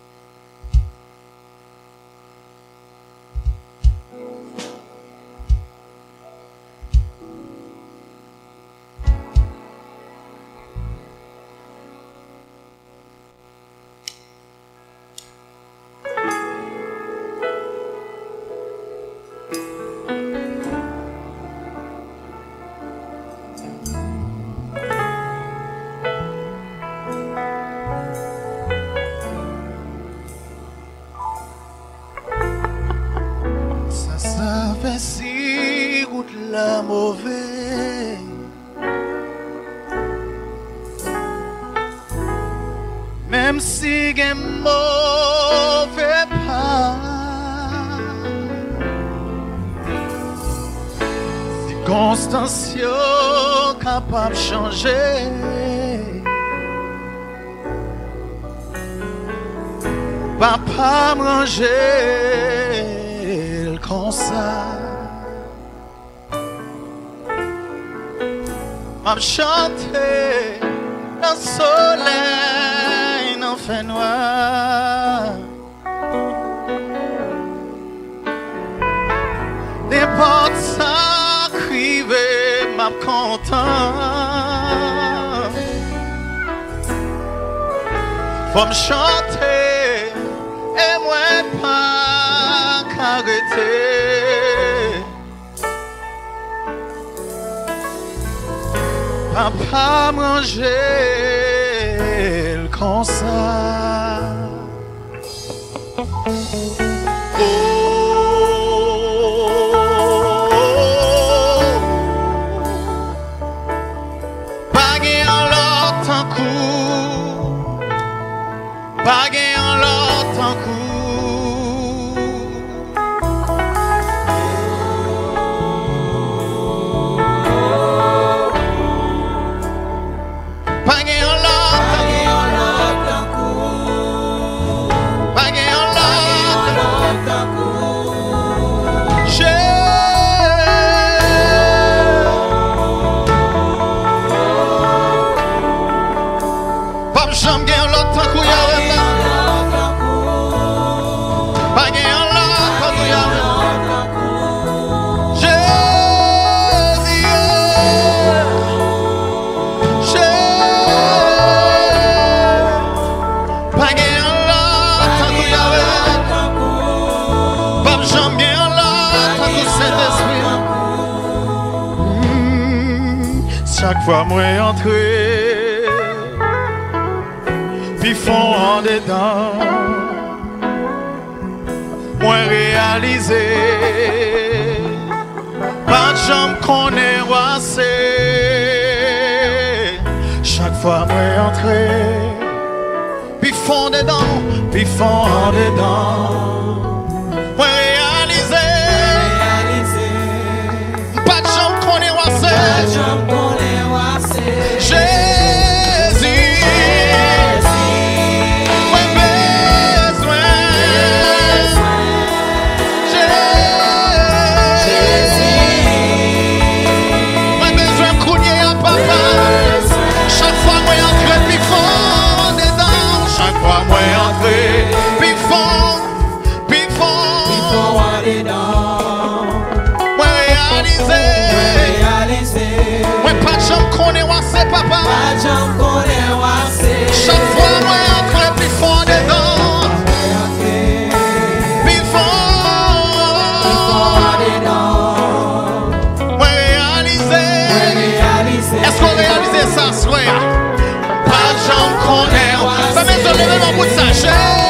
Si route la mauvaise, même si gen mauvais pas, circonstances capable de changer, papa manger comme ça. M'a chanté dans le soleil, dans le fait noir. N'importe ça crivé, m'a content. Faut me chanter et moi pas qu'arrêter. Papa manger comme ça. Bagay en l'autre en coup. Bagay en l'autre en coup. Bagay en l'autre chaque fois moi entrer, puis fond en dedans, moi réaliser, pas de jambe qu'on est roissé. Chaque fois moi entrer, puis fond dedans, puis fond en dedans, moi réaliser, pas de jambe qu'on est roissé. Jésus, moi besoin, Jésus, moi besoin de couler à papa. Chaque fois moi entre puis fond dedans, chaque fois moi entre puis fond dedans, moi réaliser. Pas de jambe qu'on est wassé, papa. Chaque fois, moi, entre puis fond dedans. Puis fond dedans. Moi, réaliser. Est-ce qu'on réalise ça, soir? Pas de jambe qu'on est wassé. Ça met sur le même bout de sa chaise.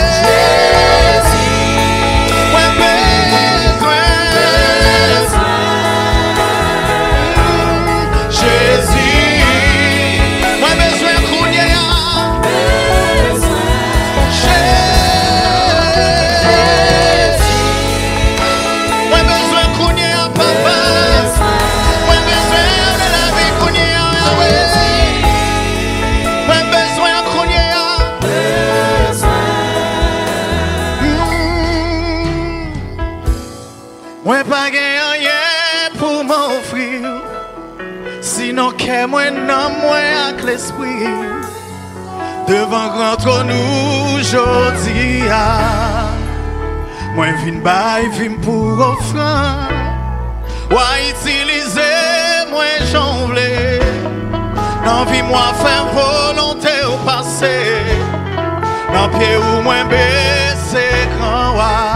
Moi pas gagné rien pour m'offrir, sinon que moi non moi avec l'esprit. Devant grand trône nous jodi a, moi vinn bay vinn pour offrande. Ou utiliser moi j'en vle, non vie moi faire volonté au passé, non pied ou moi baisser grand roi.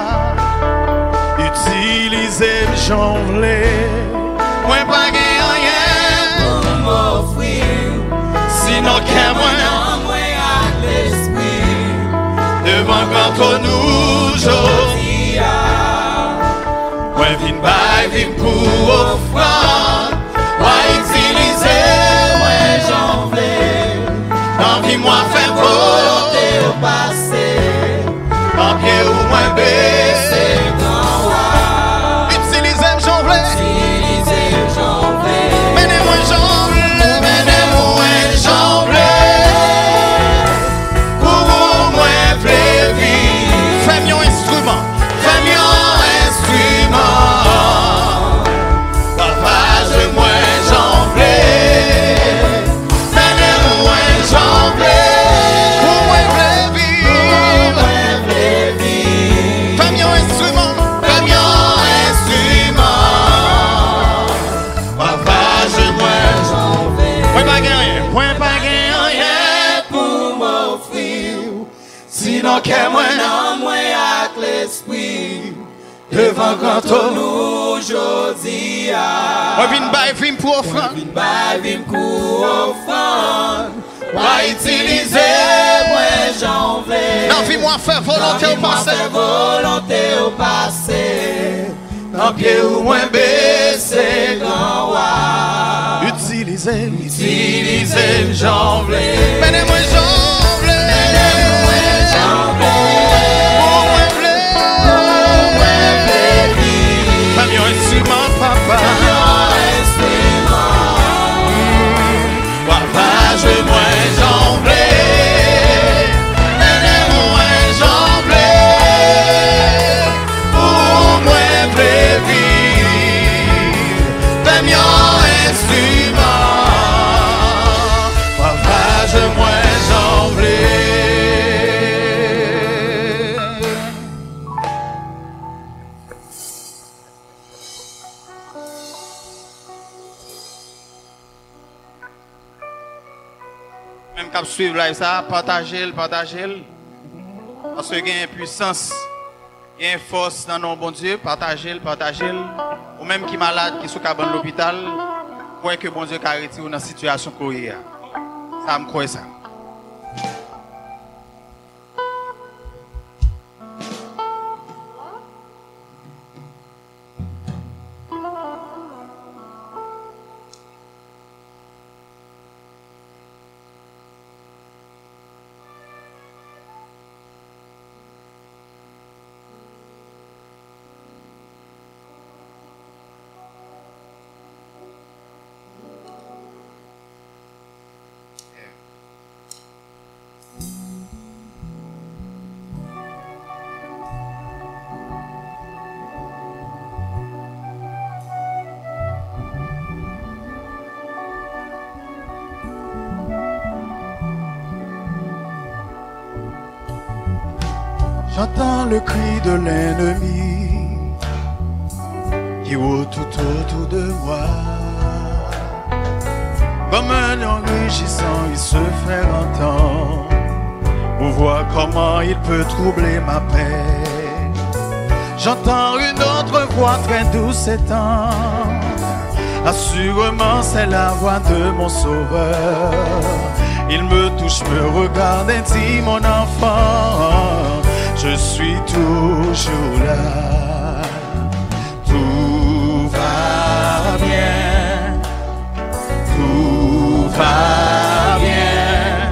Utiliser j'en voulais, moi pas gagné rien pour m'offrir, sinon qu'à moi avec l'esprit. Devant quand nous jodi a, moi vinn bay vinn pour offrande. Moi utiliser moi j'en voulais, non vie moi faire volonté au passé, non pied ou moi baisser. Sinon que moi non moi avec l'esprit. Devant quand nous jodi a, moi vinn bay vinn pour offrande. Moi utiliser moi j'en veux. Non vie moi faire volonté au passé. Non pied ou moins baisser grand roi. Utiliser j'en veux. Menez-moi j'en veux. Papa, je moi j'en voulais, moi j'en voulais, pour moi vivre, t'es mon instrument, papa, je moi j'en voulais. Même quand suivre live ça, partagez-le. Parce qu'il y a une puissance, il y a une force dans nos bon Dieu. Partagez-le. Ou même qui est malade, qui est sous cabane de l'hôpital. crois que bon Dieu a retiré dans la situation qu'on est. Ça me croit ça. J'entends le cri de l'ennemi qui rôde tout autour de moi. Comme un lion rugissant, il se fait entendre. On voit comment il peut troubler ma paix. J'entends une autre voix très douce et tendre. Assurément, c'est la voix de mon sauveur. Il me touche, me regarde et dit: mon enfant, je suis toujours là. Tout va bien, tout va bien.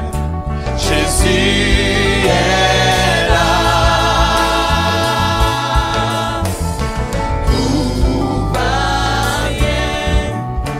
Jésus est là. Tout va bien,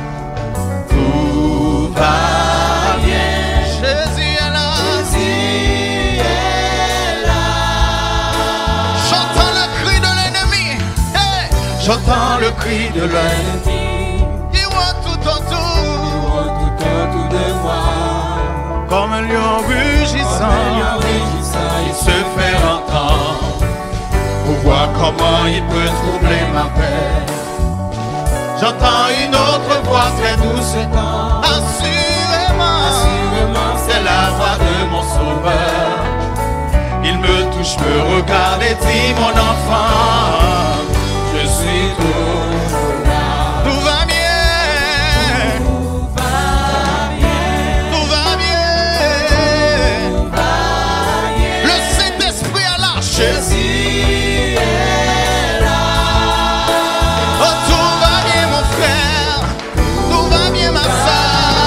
tout va bien. Jésus est là. Jésus est là. J'entends le cri de l'ennemi. Hey! J'entends le cri de l'ennemi. Il voit tout autour de moi. Comme un lion rugissant, il se fait entendre. Pour voir comment il peut troubler ma paix. J'entends une autre voix très douce et tendre. Assurément, c'est la voix de mon sauveur. Il me touche, me regarde et dit: mon enfant, je suis toujours là. Tout va bien. Tout va bien. Tout va bien. Tout va bien. Le Saint-Esprit est là. Jésus est là. Oh, tout va bien, mon frère. Tout va bien, ma soeur.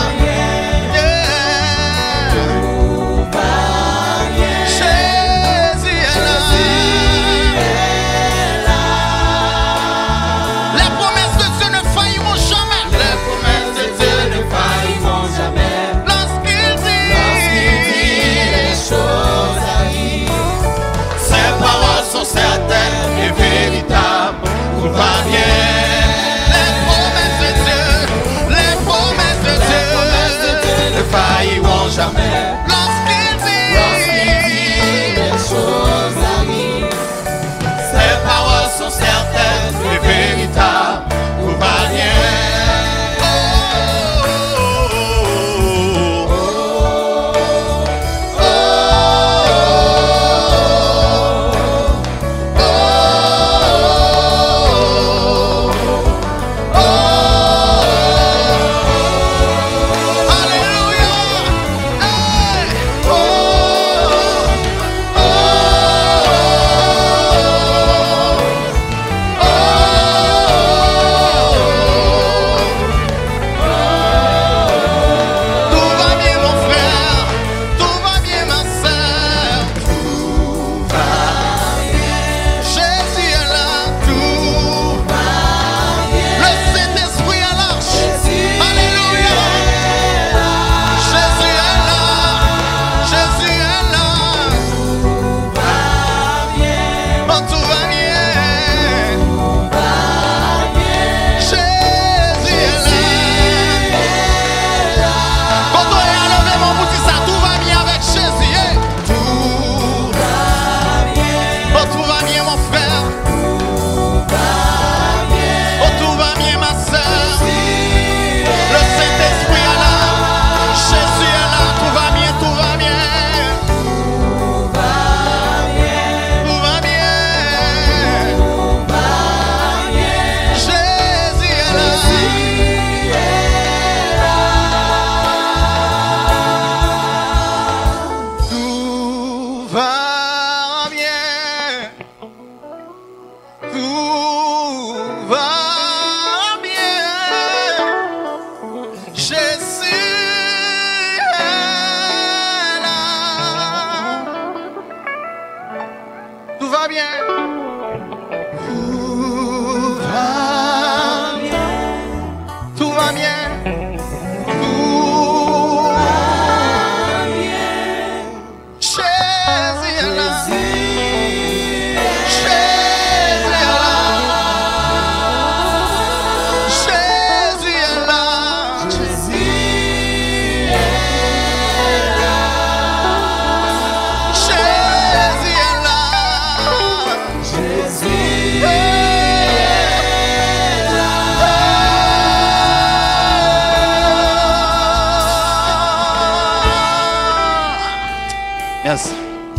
Yeah. Tout va bien. Jésus est là. Les promesses de Dieu ne failliront jamais. Les promesses de Dieu ne failliront jamais. Lorsqu'il dit les choses arrivent, ses paroles sont certaines et véritables. Tout va bien. Les promesses de Dieu, les promesses de Dieu ne failliront jamais. Lorsqu'il dit les choses arrivent, ses paroles sont certaines et véritables. Tout va bien. Oh, bien. Jésus est là. Merci.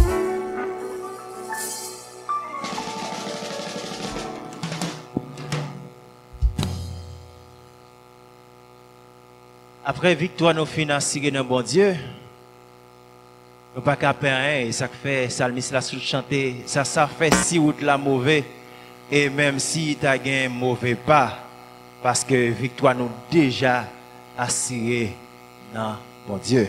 Après victoire, nous finissons dans bon Dieu. Nous pas qu'à rien et ça fait salmiste la chanter, ça fait si ou de la mauvais et même si tu as gagné mauvais pas parce que victoire nous déjà assurée dans bon Dieu.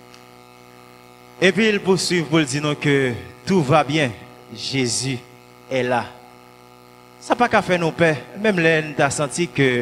Et puis il poursuit pour dire nous que tout va bien, Jésus est là. Ça pas qu'à faire nos pères, même là nous avons senti que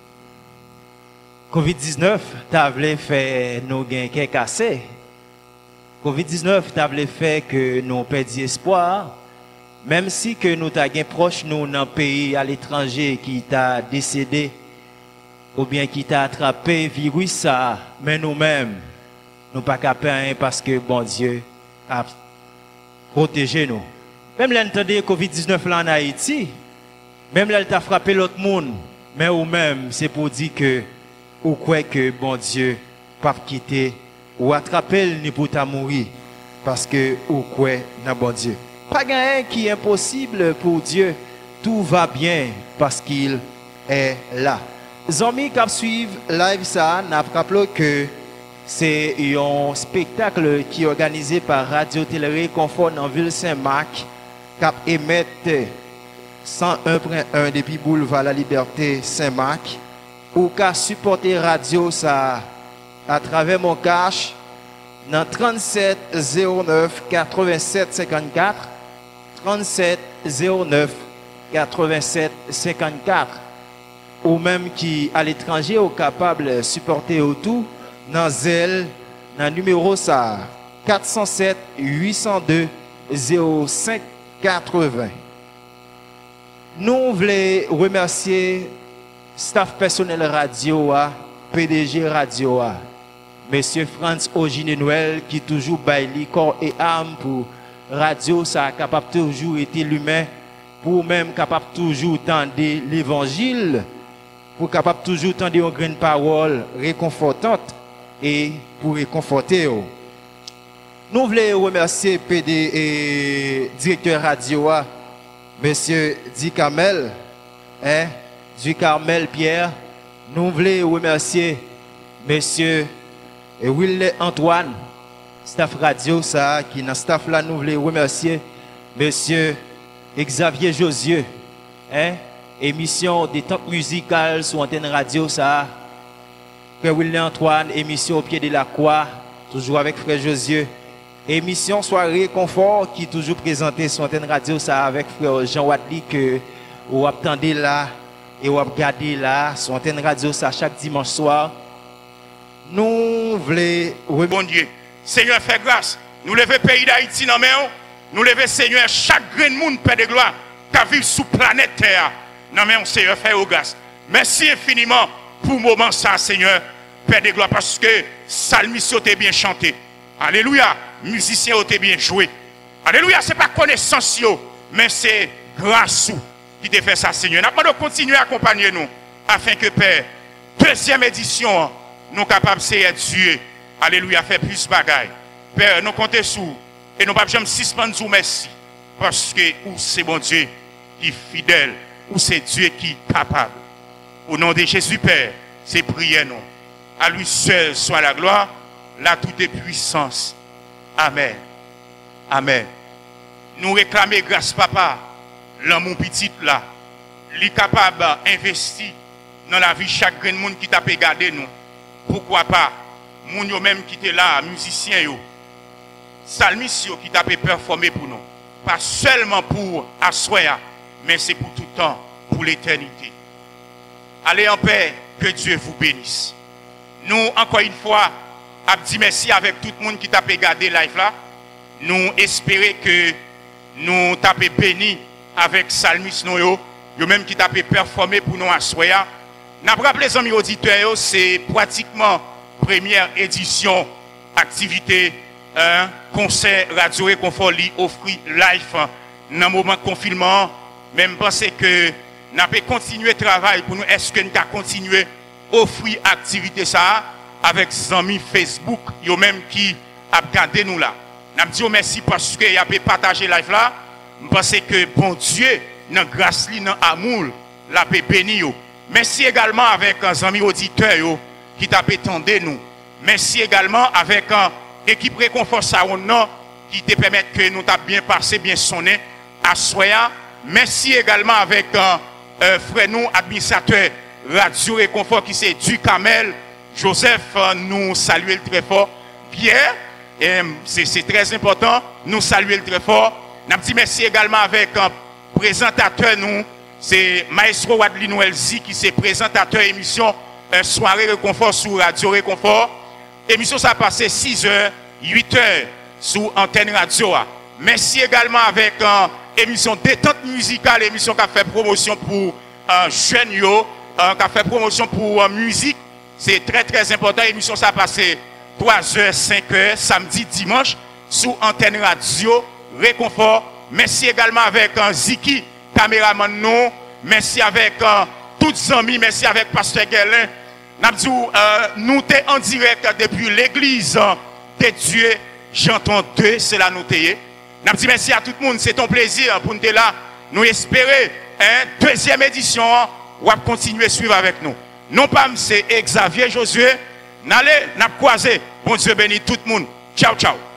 Covid-19 t'a voulu faire nous gagner quelques cassés. Covid-19 t'a voulu faire que nous perdions espoir, même si que nous t'avons proche nous dans un pays à l'étranger qui t'a décédé ou bien qui t'a attrapé virus ça, mais nous-mêmes nous pas capables parce que bon Dieu a protégé nous. Même là entendez Covid-19 là en Haïti, même là il t'a frappé l'autre monde, mais ou même c'est pour dire que ou quoi que bon Dieu pas quitter ou attraper ni pour ta mourir parce que ou quoi dans bon Dieu. Pas rien qui est impossible pour Dieu. Tout va bien parce qu'il est là. Les amis qui suivent live ça, n'a rappelé que c'est un spectacle qui est organisé par Radio Télé Confort en ville Saint-Marc qui émet 101.1 depuis boulevard La Liberté Saint-Marc ou qui supporter radio ça à travers mon cash dans 37 09 87 54 37 09 87 54 ou même qui à l'étranger ou capable de supporter autour dans Zelle dans numéro ça 407 802 05 80. Nous voulons remercier staff personnel radio PDG radio Monsieur Franz Ogine Noël qui toujours baille corps et âme pour radio ça capable toujours être l'humain pour même capable toujours tendre l'évangile pour capable toujours tendre une grande parole réconfortante et pour réconforter. Nous voulons remercier PD et directeur radio Monsieur Di Carmel du Carmel Pierre. Nous voulons remercier Monsieur Will Antoine, staff radio ça, qui dans staff là, nous voulons remercier Monsieur Xavier Josieux, émission des temps musicales sur antenne radio ça, Frère Will Antoine, émission au pied de la croix, toujours avec Frère Josieux, émission soirée confort qui toujours présentée sur antenne radio ça avec Frère Jean Wadli que vous attendez là et vous regardez là sur antenne radio ça chaque dimanche soir. Nous voulons bon Dieu, Seigneur fait grâce. Nous levons le pays d'Haïti dans main. Nous levons Seigneur chaque grain de monde Père de gloire qui vit sous planète Terre. Non mais Seigneur fait grâce. Merci infiniment pour le moment ça Seigneur Père de gloire parce que psalmiste était bien chanté. Alléluia, musicien était bien joué. Alléluia, c'est pas connaissance mais c'est grâce qui te fait ça Seigneur. Nous allons continuer à accompagner nous afin que Père deuxième édition nous capables de Dieu. Alléluia, faire plus de bagailles. Père, nous comptons sur et nous ne pouvons jamais suspendre vous merci. Parce que ou c'est bon Dieu qui est fidèle, ou c'est Dieu qui est capable. Au nom de Jésus Père, c'est prier nous. À lui seul soit la gloire, la toute puissance. Amen. Amen. Nous réclamons grâce papa, l'amour petit là, il est capable d'investir dans la vie chaque grain de monde qui t'a regardé nous. Pourquoi pas, moun yo même qui était là, musiciens yo, salmistes yo qui t'a performer pour nous. Pas seulement pour assoya, mais c'est pour tout temps, pour l'éternité. Allez en paix, que Dieu vous bénisse. Nous, encore une fois, a dit merci avec tout le monde qui t'a regardé live là. Nous espérons que nous t'a béni avec Salmis Noyo, yo même qui t'a performé pour nous assoya. N'a pas rappelé les amis auditeurs, c'est pratiquement première édition activité concert radio réconfort li offrir live dans moment confinement. Même penser que n'a pas continuer travail pour nous, est-ce que nous avons continué offrir activité ça avec les amis Facebook, yo même qui a regardé nous là. N'a dit merci parce que y a partagé live là. Je pense que bon Dieu dans grâce li dans amour la paix béni yo. Merci également avec les amis auditeurs yo qui t'a attendé nous. Merci également avec l'équipe réconfort Saron qui te permet que nous t'a bien passé bien sonné à Soya. Merci également avec frère nous administrateur Radio Réconfort qui c'est du Camel Joseph, nous saluons très fort. Pierre, c'est très important, nous saluons très fort. Nous dit merci également avec un présentateur, nous, c'est Maestro Wadli Noelzi qui c'est présentateur émission Soirée Réconfort sur Radio Réconfort. Émission ça a passé 6h, 8h sur antenne radio. Merci également avec émission détente musicale, émission qui a fait promotion pour jeunes yo, qui a fait promotion pour musique. C'est très très important. L'émission ça a passé 3h, 5h, samedi, dimanche, sous antenne radio, Réconfort. Merci également avec Ziki, caméraman non. Merci avec tous les amis. Merci avec Pasteur Guerlain. Nous sommes en direct depuis l'église de Dieu. J'entends deux, c'est la noter. Nous disons merci à tout le monde. C'est un plaisir pour nous être là. Nous espérons deuxième édition. On va continuer à suivre avec nous. Non pas c'est Xavier Josué. N'allez, n'a croisé. Bon Dieu bénit tout le monde. Ciao, ciao.